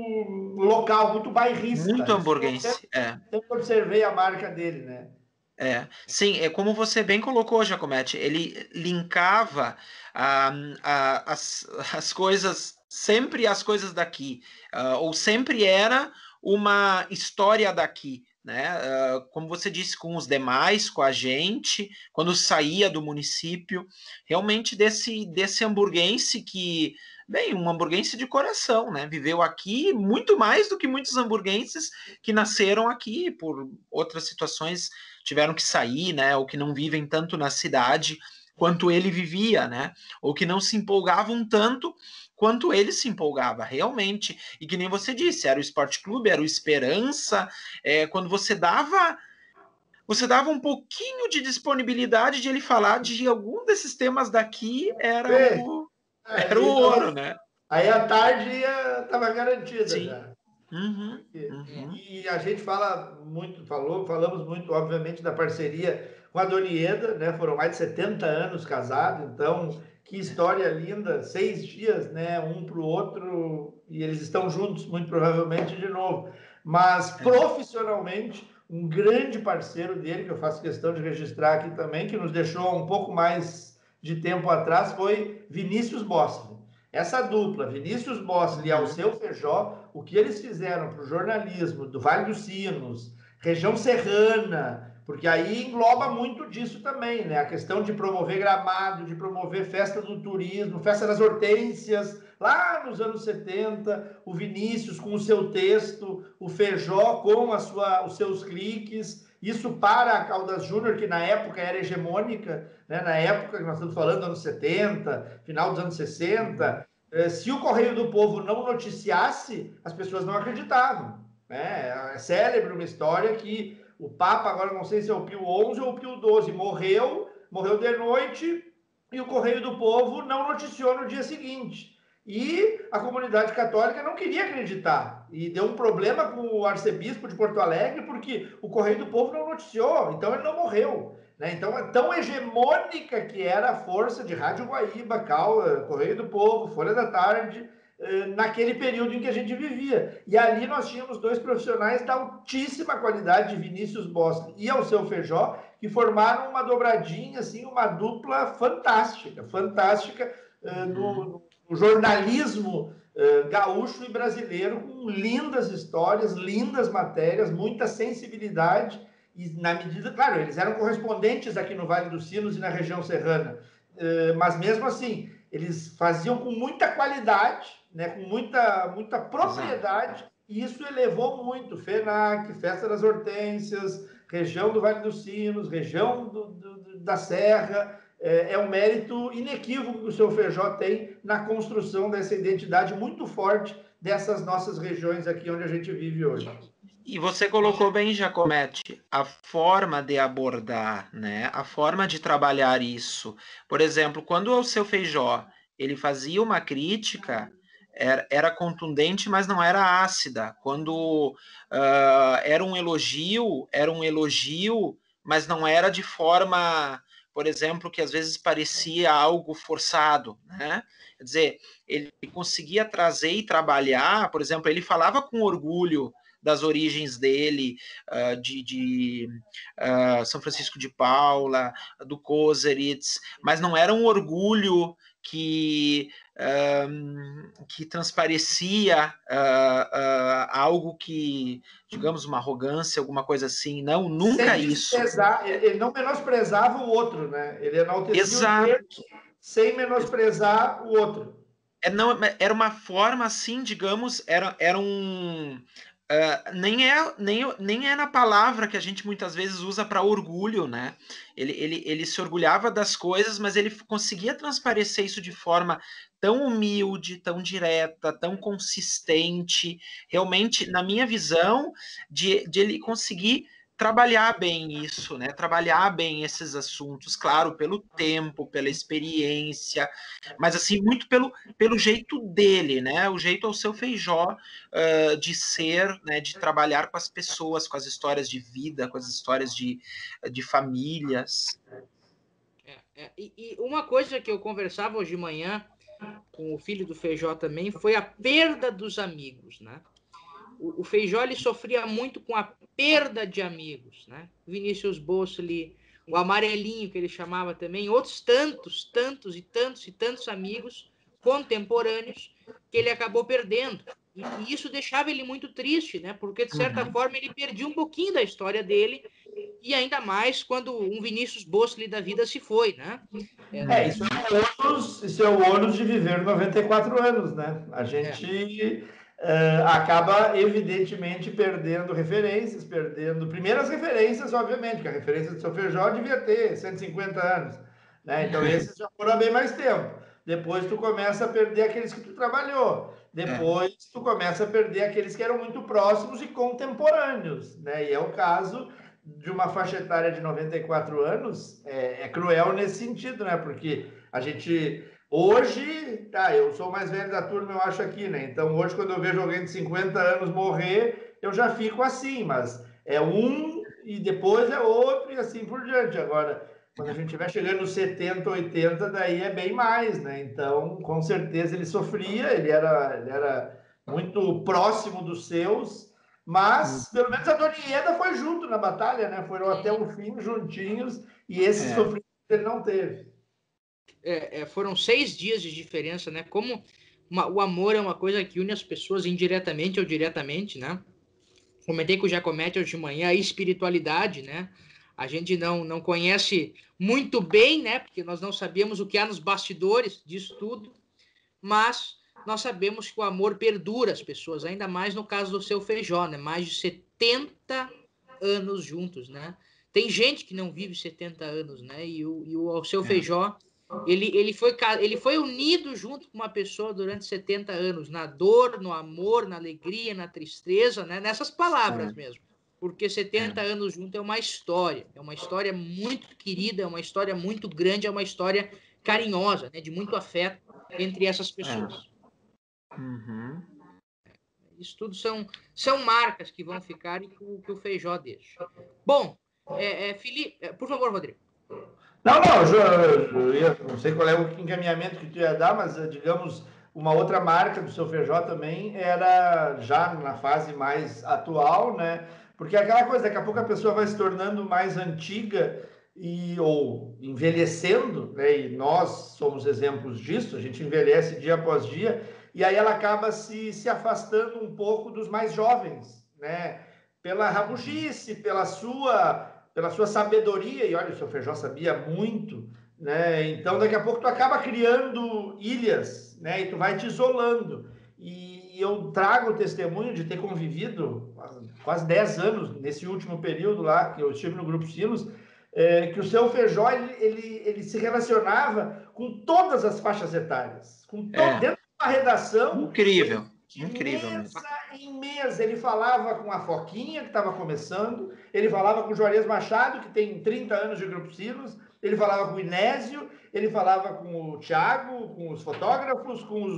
local, muito bairrista. Muito hamburguense, sempre, é. Sempre observei a marca dele, né? É, sim, é como você bem colocou, Jacomete, ele linkava ah, ah, as, as coisas, sempre as coisas daqui, ah, ou sempre era uma história daqui, né? Ah, como você disse, com os demais, com a gente, quando saía do município, realmente desse, desse hamburguense que, bem, um hamburguense de coração, né? Viveu aqui muito mais do que muitos hamburguenses que nasceram aqui por outras situações, tiveram que sair, né, ou que não vivem tanto na cidade quanto ele vivia, né, ou que não se empolgavam tanto quanto ele se empolgava, realmente. E que nem você disse, era o Esporte Clube, era o Esperança, é, quando você dava você dava um pouquinho de disponibilidade de ele falar de algum desses temas daqui, era Bem, o aí, era o ouro, né? Aí a tarde estava garantida. Sim. Já. Uhum, uhum. E a gente fala muito, falou, falamos muito, obviamente, da parceria com a Dona Ieda, né? Foram mais de setenta anos casados, então que história linda, seis dias, né? Um para o outro, e eles estão juntos, muito provavelmente, de novo. Mas profissionalmente, um grande parceiro dele, que eu faço questão de registrar aqui também, que nos deixou um pouco mais de tempo atrás, foi Vinícius Bossi. Essa dupla, Vinícius Bossi e Alceu Feijó, o que eles fizeram para o jornalismo do Vale dos Sinos, região serrana, porque aí engloba muito disso também, né? A questão de promover Gramado, de promover festa do turismo, festa das hortênsias, lá nos anos setenta, o Vinícius com o seu texto, o Feijó com a sua, os seus cliques, isso para a Caldas Júnior, que na época era hegemônica, né? Na época que nós estamos falando, anos setenta, final dos anos sessenta, se o Correio do Povo não noticiasse, as pessoas não acreditavam, né? É célebre uma história que o Papa, agora não sei se é o Pio onze ou o Pio doze, morreu, morreu de noite, e o Correio do Povo não noticiou no dia seguinte. E a comunidade católica não queria acreditar. E deu um problema com o arcebispo de Porto Alegre, porque o Correio do Povo não noticiou, então ele não morreu. Né? Então, tão hegemônica que era a força de Rádio Guaíba, Cal, Correio do Povo, Folha da Tarde, naquele período em que a gente vivia. E ali nós tínhamos dois profissionais da altíssima qualidade, de Vinícius Bossi e Alceu Feijó, que formaram uma dobradinha, assim, uma dupla fantástica, fantástica uh, no, no jornalismo uh, gaúcho e brasileiro, com lindas histórias, lindas matérias, muita sensibilidade. E na medida, claro, eles eram correspondentes aqui no Vale dos Sinos e na região serrana, uh, mas mesmo assim, eles faziam com muita qualidade, né, com muita, muita propriedade, Exato. E isso elevou muito. FENAC, Festa das Hortênsias, região do Vale dos Sinos, região do, do, da Serra, é, é um mérito inequívoco que o seu Feijó tem na construção dessa identidade muito forte dessas nossas regiões aqui onde a gente vive hoje. E você colocou bem, Jacomete, a forma de abordar, né? A forma de trabalhar isso. Por exemplo, quando o Alceu Feijó ele fazia uma crítica, era, era contundente, mas não era ácida. Quando uh, era um elogio, era um elogio, mas não era de forma... por exemplo, que às vezes parecia algo forçado, né? Quer dizer, ele conseguia trazer e trabalhar, por exemplo, ele falava com orgulho das origens dele, uh, de, de uh, São Francisco de Paula, do Coseritz, mas não era um orgulho que, uh, que transparecia uh, uh, algo que, digamos, uma arrogância, alguma coisa assim. Não, nunca sem isso. Ele não menosprezava o outro, né? Ele enaltecia Exato. o outro sem menosprezar o outro. É, não, era uma forma assim, digamos, era, era um... Uh, nem, é, nem, nem é na palavra que a gente muitas vezes usa para orgulho, né? Ele, ele, ele se orgulhava das coisas, mas ele conseguia transparecer isso de forma tão humilde, tão direta, tão consistente, realmente, na minha visão, de, de ele conseguir trabalhar bem isso, né? Trabalhar bem esses assuntos, claro, pelo tempo, pela experiência, mas assim, muito pelo, pelo jeito dele, né? O jeito ao seu Feijó uh, de ser, né? De trabalhar com as pessoas, com as histórias de vida, com as histórias de, de famílias. É, é, e, e uma coisa que eu conversava hoje de manhã com o filho do Feijó também foi a perda dos amigos, né? O, o Feijó ele sofria muito com a perda de amigos, né? Vinícius Bossoli, o Amarelinho, que ele chamava também, outros tantos, tantos e tantos e tantos amigos contemporâneos que ele acabou perdendo. E, e isso deixava ele muito triste, né? Porque, de certa uhum. forma, ele perdia um pouquinho da história dele, e ainda mais quando um Vinícius Bossoli da vida se foi, né? É, é isso, é o ônus, isso é o ônus de viver noventa e quatro anos, né? A gente... É. Uh, acaba, evidentemente, perdendo referências, perdendo... Primeiras referências, obviamente, porque a referência do seu Feijó devia ter cento e cinquenta anos, né? Então, esses já foram bem mais tempo. Depois, tu começa a perder aqueles que tu trabalhou. Depois, tu começa a perder aqueles que eram muito próximos e contemporâneos, né? E é o caso de uma faixa etária de noventa e quatro anos, é, é cruel nesse sentido, né? Porque a gente... Hoje, tá, eu sou o mais velho da turma, eu acho aqui, né? Então, hoje, quando eu vejo alguém de cinquenta anos morrer, eu já fico assim, mas é um e depois é outro e assim por diante. Agora, quando a gente estiver chegando nos setenta, oitenta, daí é bem mais, né? Então, com certeza ele sofria, ele era, ele era muito próximo dos seus, mas pelo menos a Dona Ieda foi junto na batalha, né? Foram até o fim juntinhos e esse é. sofrimento ele não teve. É, é, foram seis dias de diferença, né? Como uma, o amor é uma coisa que une as pessoas indiretamente ou diretamente, né? Comentei com o Giacometti hoje de manhã, a espiritualidade, né? A gente não, não conhece muito bem, né? Porque nós não sabemos o que há nos bastidores disso tudo, mas nós sabemos que o amor perdura as pessoas, ainda mais no caso do seu Feijó, né? Mais de setenta anos juntos, né? Tem gente que não vive setenta anos, né? E o, e o seu Feijó, ele, ele, foi, ele foi unido junto com uma pessoa durante setenta anos, na dor, no amor, na alegria, na tristeza, né? Nessas palavras é. mesmo. Porque setenta é. anos junto é uma história, é uma história muito querida, é uma história muito grande, é uma história carinhosa, né? De muito afeto entre essas pessoas. É. Uhum. Isso tudo são, são marcas que vão ficar e que o, que o Feijó deixa. Bom, é, é, Felipe, por favor, Rodrigo. Não, não, eu, eu, eu não sei qual é o encaminhamento que tu ia dar, mas, digamos, uma outra marca do seu Feijó também era já na fase mais atual, né? Porque é aquela coisa, daqui a pouco a pessoa vai se tornando mais antiga e, ou envelhecendo, né? E nós somos exemplos disso, a gente envelhece dia após dia, e aí ela acaba se, se afastando um pouco dos mais jovens, né? Pela rabugice, pela sua... pela sua sabedoria, e olha, o seu Feijó sabia muito, né? Então, daqui a pouco tu acaba criando ilhas, né? E tu vai te isolando. E eu trago o testemunho de ter convivido quase dez anos, nesse último período lá, que eu estive no Grupo Silos, é, que o seu Feijó, ele, ele, ele se relacionava com todas as faixas etárias, com to... é. dentro de uma redação... Incrível. De Incrível mesa em mesa, ele falava com a Foquinha, que estava começando, ele falava com o Juarez Machado, que tem trinta anos de Grupo Silos, ele falava com o Inésio, ele falava com o Thiago, com os fotógrafos, com os,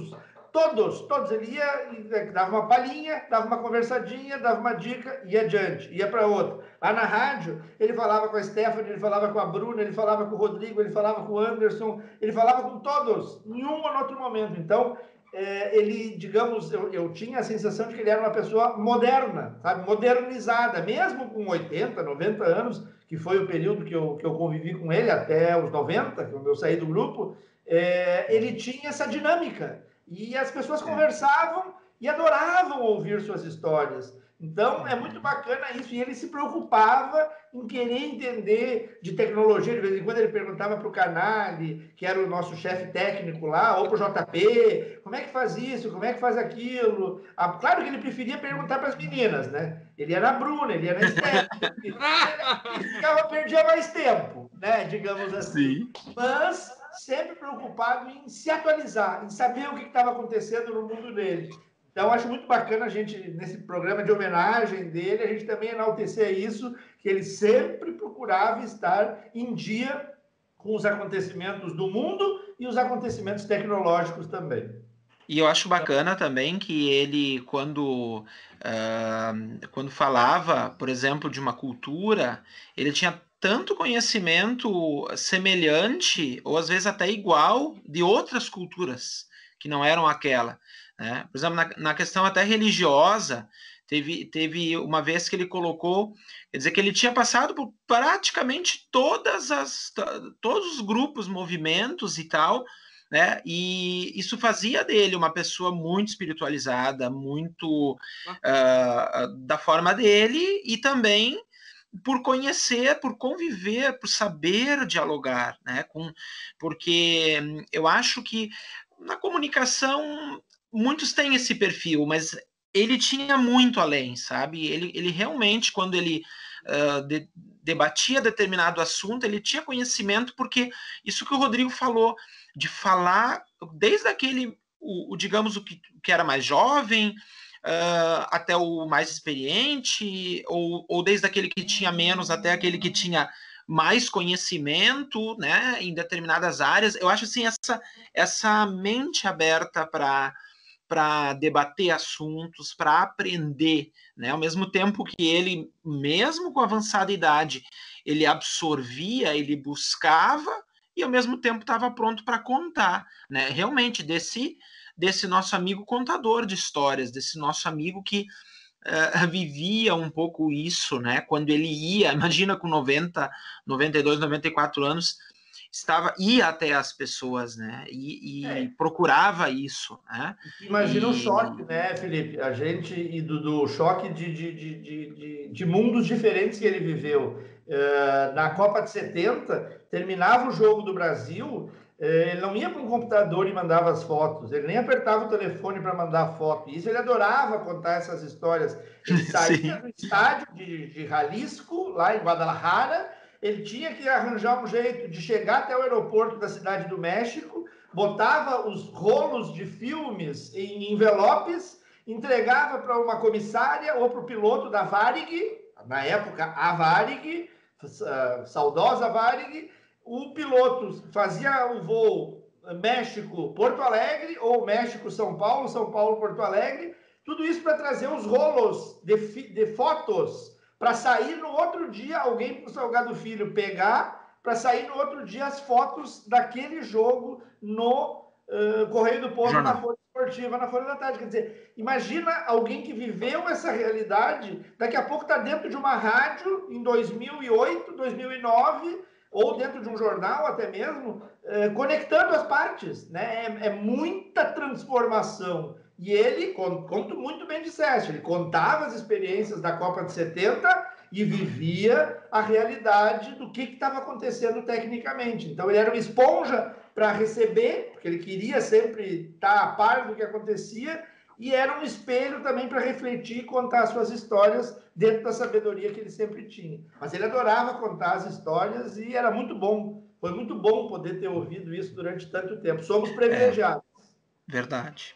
todos, todos. Ele ia, dava uma palhinha, dava uma conversadinha, dava uma dica, ia adiante, ia para outra. Lá na rádio, ele falava com a Stephanie, ele falava com a Bruna, ele falava com o Rodrigo, ele falava com o Anderson, ele falava com todos, em um ou outro momento. Então, é, ele, digamos, eu, eu tinha a sensação de que ele era uma pessoa moderna, sabe? Modernizada, mesmo com oitenta, noventa anos, que foi o período que eu, que eu convivi com ele, até os noventa, quando eu saí do grupo, é, ele tinha essa dinâmica. E as pessoas conversavam e adoravam ouvir suas histórias. Então, é muito bacana isso. E ele se preocupava em querer entender de tecnologia. De vez em quando ele perguntava para o Canali, que era o nosso chefe técnico lá, ou para o J P, como é que faz isso, como é que faz aquilo. Ah, claro que ele preferia perguntar para as meninas, né? Ele ia na Bruna, ele ia na Stephanie. Ele ficava, perdia mais tempo, né? Digamos assim. Sim. Mas sempre preocupado em se atualizar, em saber o que estava acontecendo no mundo dele. Então, acho muito bacana a gente, nesse programa de homenagem dele, a gente também enaltecer isso, que ele sempre procurava estar em dia com os acontecimentos do mundo e os acontecimentos tecnológicos também. E eu acho bacana também que ele, quando, uh, quando falava, por exemplo, de uma cultura, ele tinha tanto conhecimento semelhante, ou às vezes até igual, de outras culturas que não eram aquela. Né? Por exemplo, na, na questão até religiosa, teve, teve uma vez que ele colocou, quer dizer, que ele tinha passado por praticamente todas as, todos os grupos, movimentos e tal, né? E isso fazia dele uma pessoa muito espiritualizada, muito uh, da forma dele, e também por conhecer, por conviver, por saber dialogar, né? Com, porque eu acho que na comunicação muitos têm esse perfil, mas ele tinha muito além, sabe? Ele, ele realmente, quando ele uh, de, debatia determinado assunto, ele tinha conhecimento, porque isso que o Rodrigo falou, de falar desde aquele, o, o digamos, o que, que era mais jovem, uh, até o mais experiente, ou, ou desde aquele que tinha menos até aquele que tinha mais conhecimento, né, em determinadas áreas. Eu acho assim, essa, essa mente aberta para para debater assuntos, para aprender, né? Ao mesmo tempo que ele, mesmo com avançada idade, ele absorvia, ele buscava e ao mesmo tempo estava pronto para contar, né? Realmente desse desse nosso amigo contador de histórias, desse nosso amigo que uh, vivia um pouco isso, né? Quando ele ia, imagina com noventa, noventa e dois, noventa e quatro anos, estava ia até as pessoas, né? E, e é. procurava isso, né? Imagina e... o choque, né, Felipe? A gente e do, do choque de, de, de, de, de mundos diferentes que ele viveu. Uh, na Copa de setenta, terminava o jogo do Brasil, uh, ele não ia para um computador e mandava as fotos, ele nem apertava o telefone para mandar foto. Isso ele adorava contar essas histórias. Ele saía do estádio de, de Jalisco, lá em Guadalajara. Ele tinha que arranjar um jeito de chegar até o aeroporto da Cidade do México, botava os rolos de filmes em envelopes, entregava para uma comissária ou para o piloto da Varig, na época a Varig, a saudosa Varig. O piloto fazia o voo México-Porto Alegre ou México-São Paulo, São Paulo-Porto Alegre, tudo isso para trazer os rolos de, de fotos para sair no outro dia, alguém para o Salgado Filho pegar, para sair no outro dia as fotos daquele jogo no uh, Correio do Povo, Jornal. Na Folha Esportiva, na Folha da Tarde. Quer dizer, imagina alguém que viveu essa realidade, daqui a pouco está dentro de uma rádio, em dois mil e oito, dois mil e nove, ou dentro de um jornal até mesmo, uh, conectando as partes, né? É, é muita transformação. E ele, como muito bem disseste, ele contava as experiências da Copa de setenta e vivia a realidade do que estava acontecendo tecnicamente. Então, ele era uma esponja para receber, porque ele queria sempre estar a par do que acontecia, e era um espelho também para refletir e contar suas histórias dentro da sabedoria que ele sempre tinha. Mas ele adorava contar as histórias e era muito bom. Foi muito bom poder ter ouvido isso durante tanto tempo. Somos privilegiados. É, verdade.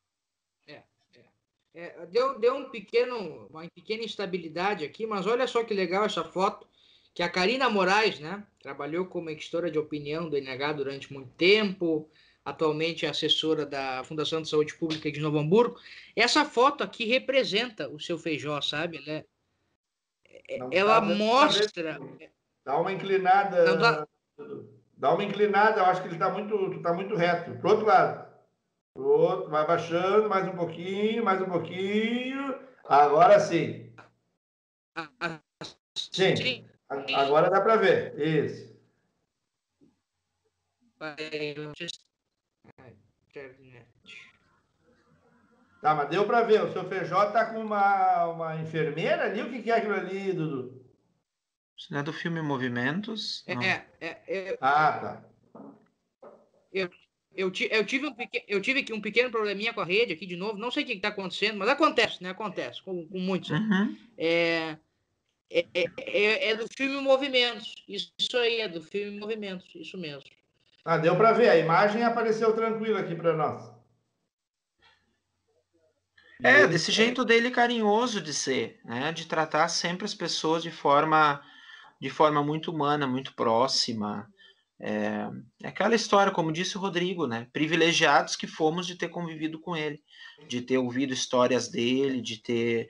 É, deu, deu um pequeno, uma pequena instabilidade aqui, mas olha só que legal essa foto, que a Karina Moraes, né, trabalhou como editora de opinião do N H durante muito tempo, atualmente é assessora da Fundação de Saúde Pública de Novo Hamburgo. Essa foto aqui representa o seu Feijó, sabe? Ela, é, ela mostra... Dá uma inclinada... Não dá... Dá uma inclinada, eu acho que ele está muito, tá muito reto. Pro outro lado. Pro outro, vai baixando mais um pouquinho, mais um pouquinho. Agora sim. Sim. sim. Agora dá para ver. Isso. Tá, mas deu para ver. O seu Feijó está com uma, uma enfermeira ali. O que, que é aquilo ali, Dudu? Isso não é do filme Movimentos? É, é, é, é, Ah, tá. Eu, eu, eu, tive um pequeno, eu tive aqui um pequeno probleminha com a rede aqui de novo. Não sei o que está acontecendo, mas acontece, né? Acontece com, com muitos. Uhum. É, é, é, é do filme Movimentos. Isso, isso aí, é do filme Movimentos. Isso mesmo. Ah, deu para ver. A imagem apareceu tranquila aqui para nós. É, desse jeito dele carinhoso de ser, né? De tratar sempre as pessoas de forma, de forma muito humana, muito próxima. É, é aquela história, como disse o Rodrigo, né? Privilegiados que fomos de ter convivido com ele, de ter ouvido histórias dele, de ter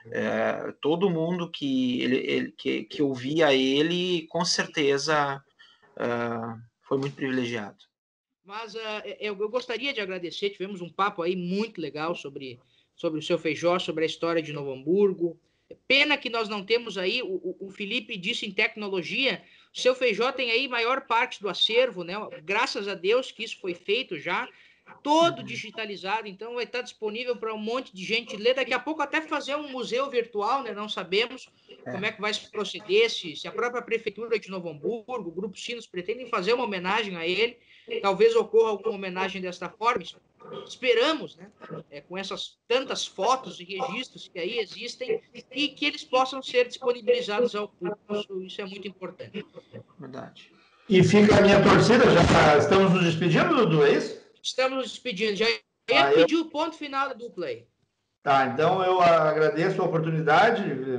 é, todo mundo que, ele, ele, que, que ouvia ele, com certeza é, foi muito privilegiado. Mas uh, eu, eu gostaria de agradecer, tivemos um papo aí muito legal sobre, sobre o seu Feijó, sobre a história de Novo Hamburgo. Pena que nós não temos aí, o, o Felipe disse em tecnologia, o seu Feijó tem aí maior parte do acervo, né? Graças a Deus que isso foi feito já, todo digitalizado, então vai estar disponível para um monte de gente ler, daqui a pouco até fazer um museu virtual, né? Não sabemos é. como é que vai se proceder, se, se a própria Prefeitura de Novo Hamburgo, o Grupo Sinos, pretendem fazer uma homenagem a ele, talvez ocorra alguma homenagem desta forma, esperamos, né, é, com essas tantas fotos e registros que aí existem, e que eles possam ser disponibilizados ao público, isso é muito importante. Verdade. E fica a minha torcida, já estamos nos despedindo, Dudu, é isso? Estamos nos despedindo, já ia ah, pedir eu... o ponto final da dupla aí. Tá, então eu agradeço a oportunidade,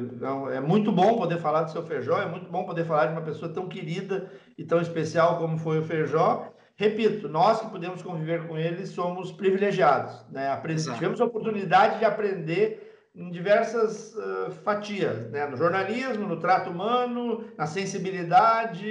é muito bom poder falar do seu Feijó, é muito bom poder falar de uma pessoa tão querida e tão especial como foi o Feijó. Repito, nós que podemos conviver com ele somos privilegiados, né? Apre... Tivemos a oportunidade de aprender em diversas uh, fatias, né? No jornalismo, no trato humano, na sensibilidade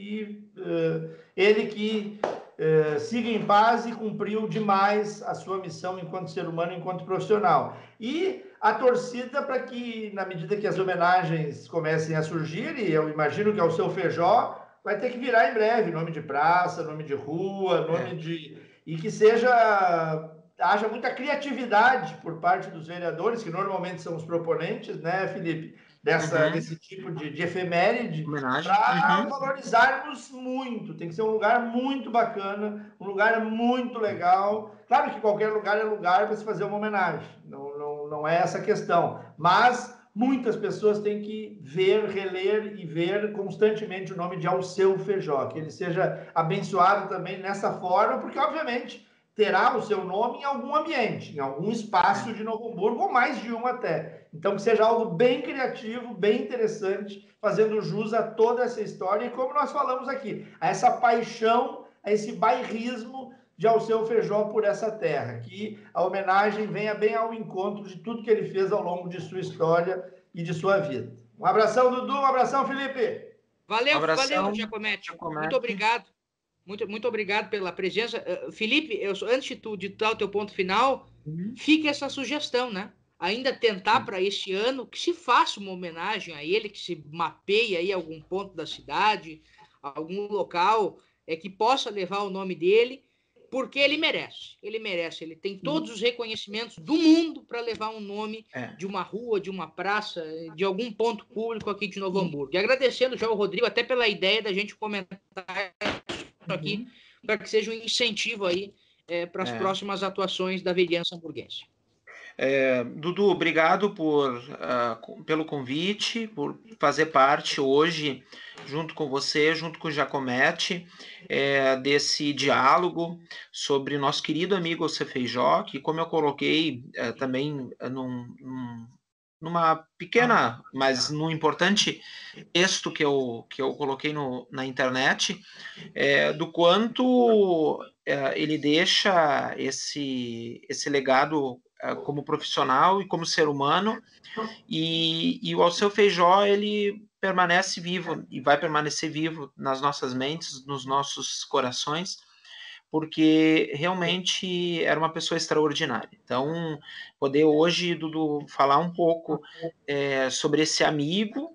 e uh, ele que uh, siga em paz e cumpriu demais a sua missão enquanto ser humano, enquanto profissional. E a torcida para que, na medida que as homenagens comecem a surgir, e eu imagino que é o seu Feijó, vai ter que virar em breve, nome de praça, nome de rua, nome é. de... E que seja... haja muita criatividade por parte dos vereadores, que normalmente são os proponentes, né, Felipe? Dessa, uhum. Desse tipo de, de efeméride, para uhum. valorizarmos muito. Tem que ser um lugar muito bacana, um lugar muito legal. Claro que qualquer lugar é lugar para se fazer uma homenagem, não, não, não é essa a questão. Mas... muitas pessoas têm que ver, reler e ver constantemente o nome de Alceu Feijó, que ele seja abençoado também nessa forma, porque, obviamente, terá o seu nome em algum ambiente, em algum espaço de Novo Hamburgo, ou mais de um até. Então, que seja algo bem criativo, bem interessante, fazendo jus a toda essa história, e como nós falamos aqui, a essa paixão, a esse bairrismo de Alceu Feijó por essa terra, que a homenagem venha bem ao encontro de tudo que ele fez ao longo de sua história e de sua vida. Um abração, Dudu, um abração, Felipe. Valeu, um abração, valeu, Giacometti. Muito obrigado. Muito, muito obrigado pela presença. Uh, Felipe, eu, antes de tu de dar o teu ponto final, uhum. fica essa sugestão, né? Ainda tentar para este ano que se faça uma homenagem a ele, que se mapeie aí algum ponto da cidade, algum local é, que possa levar o nome dele, porque ele merece, ele merece, ele tem todos os reconhecimentos do mundo para levar um nome é. de uma rua, de uma praça, de algum ponto público aqui de Novo Hamburgo. E agradecendo já ao Rodrigo até pela ideia da gente comentar isso aqui, uhum. para que seja um incentivo aí é, para as é. próximas atuações da vereança hamburguense. É, Dudu, obrigado por, uh, pelo convite, por fazer parte hoje, junto com você, junto com o Giacometti, é, desse diálogo sobre nosso querido amigo Alceu Feijó, que, como eu coloquei é, também num, num, numa pequena, mas num importante texto que eu, que eu coloquei no, na internet, é, do quanto é, ele deixa esse, esse legado é, como profissional e como ser humano, e, e o Alceu Feijó, ele permanece vivo e vai permanecer vivo nas nossas mentes, nos nossos corações, porque realmente era uma pessoa extraordinária. Então, poder hoje, Dudu, falar um pouco é, sobre esse amigo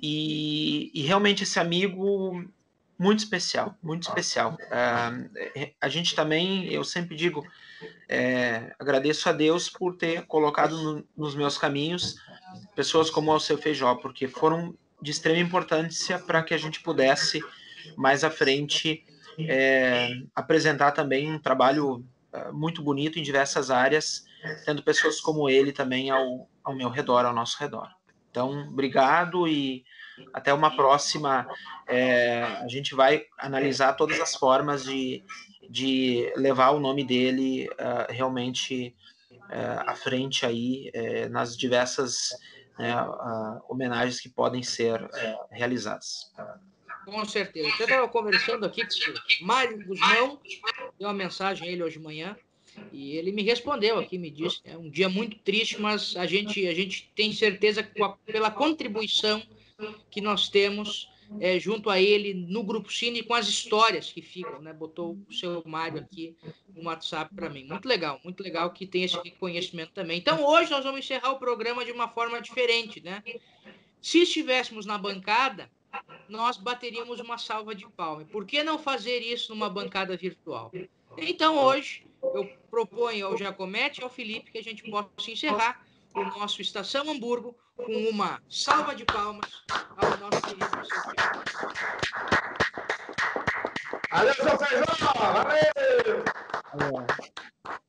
e, e realmente esse amigo muito especial, muito especial. Uh, a gente também, eu sempre digo, é, agradeço a Deus por ter colocado no, nos meus caminhos pessoas como o Alceu Feijó, porque foram de extrema importância para que a gente pudesse, mais à frente, é, apresentar também um trabalho uh, muito bonito em diversas áreas, tendo pessoas como ele também ao, ao meu redor, ao nosso redor. Então, obrigado e até uma próxima. É, a gente vai analisar todas as formas de, de levar o nome dele uh, realmente uh, à frente aí, uh, nas diversas uh, uh, homenagens que podem ser uh, realizadas. Com certeza. Eu estava conversando aqui com o Mário Guzmão, deu uma mensagem a ele hoje de manhã, e ele me respondeu aqui, me disse, é um dia muito triste, mas a gente, a gente tem certeza que pela contribuição que nós temos é, junto a ele no Grupo Cine, com as histórias que ficam, né? Botou o seu Mário aqui no WhatsApp para mim. Muito legal, muito legal que tem esse reconhecimento também. Então, hoje nós vamos encerrar o programa de uma forma diferente, né? Se estivéssemos na bancada, nós bateríamos uma salva de palmas. Por que não fazer isso numa bancada virtual? Então, hoje, eu proponho ao Giacometti e ao Felipe que a gente possa encerrar o nosso Estação Hamburgo com uma salva de palmas ao nosso querido Alceu Feijó. Valeu, seu Feijó! Valeu!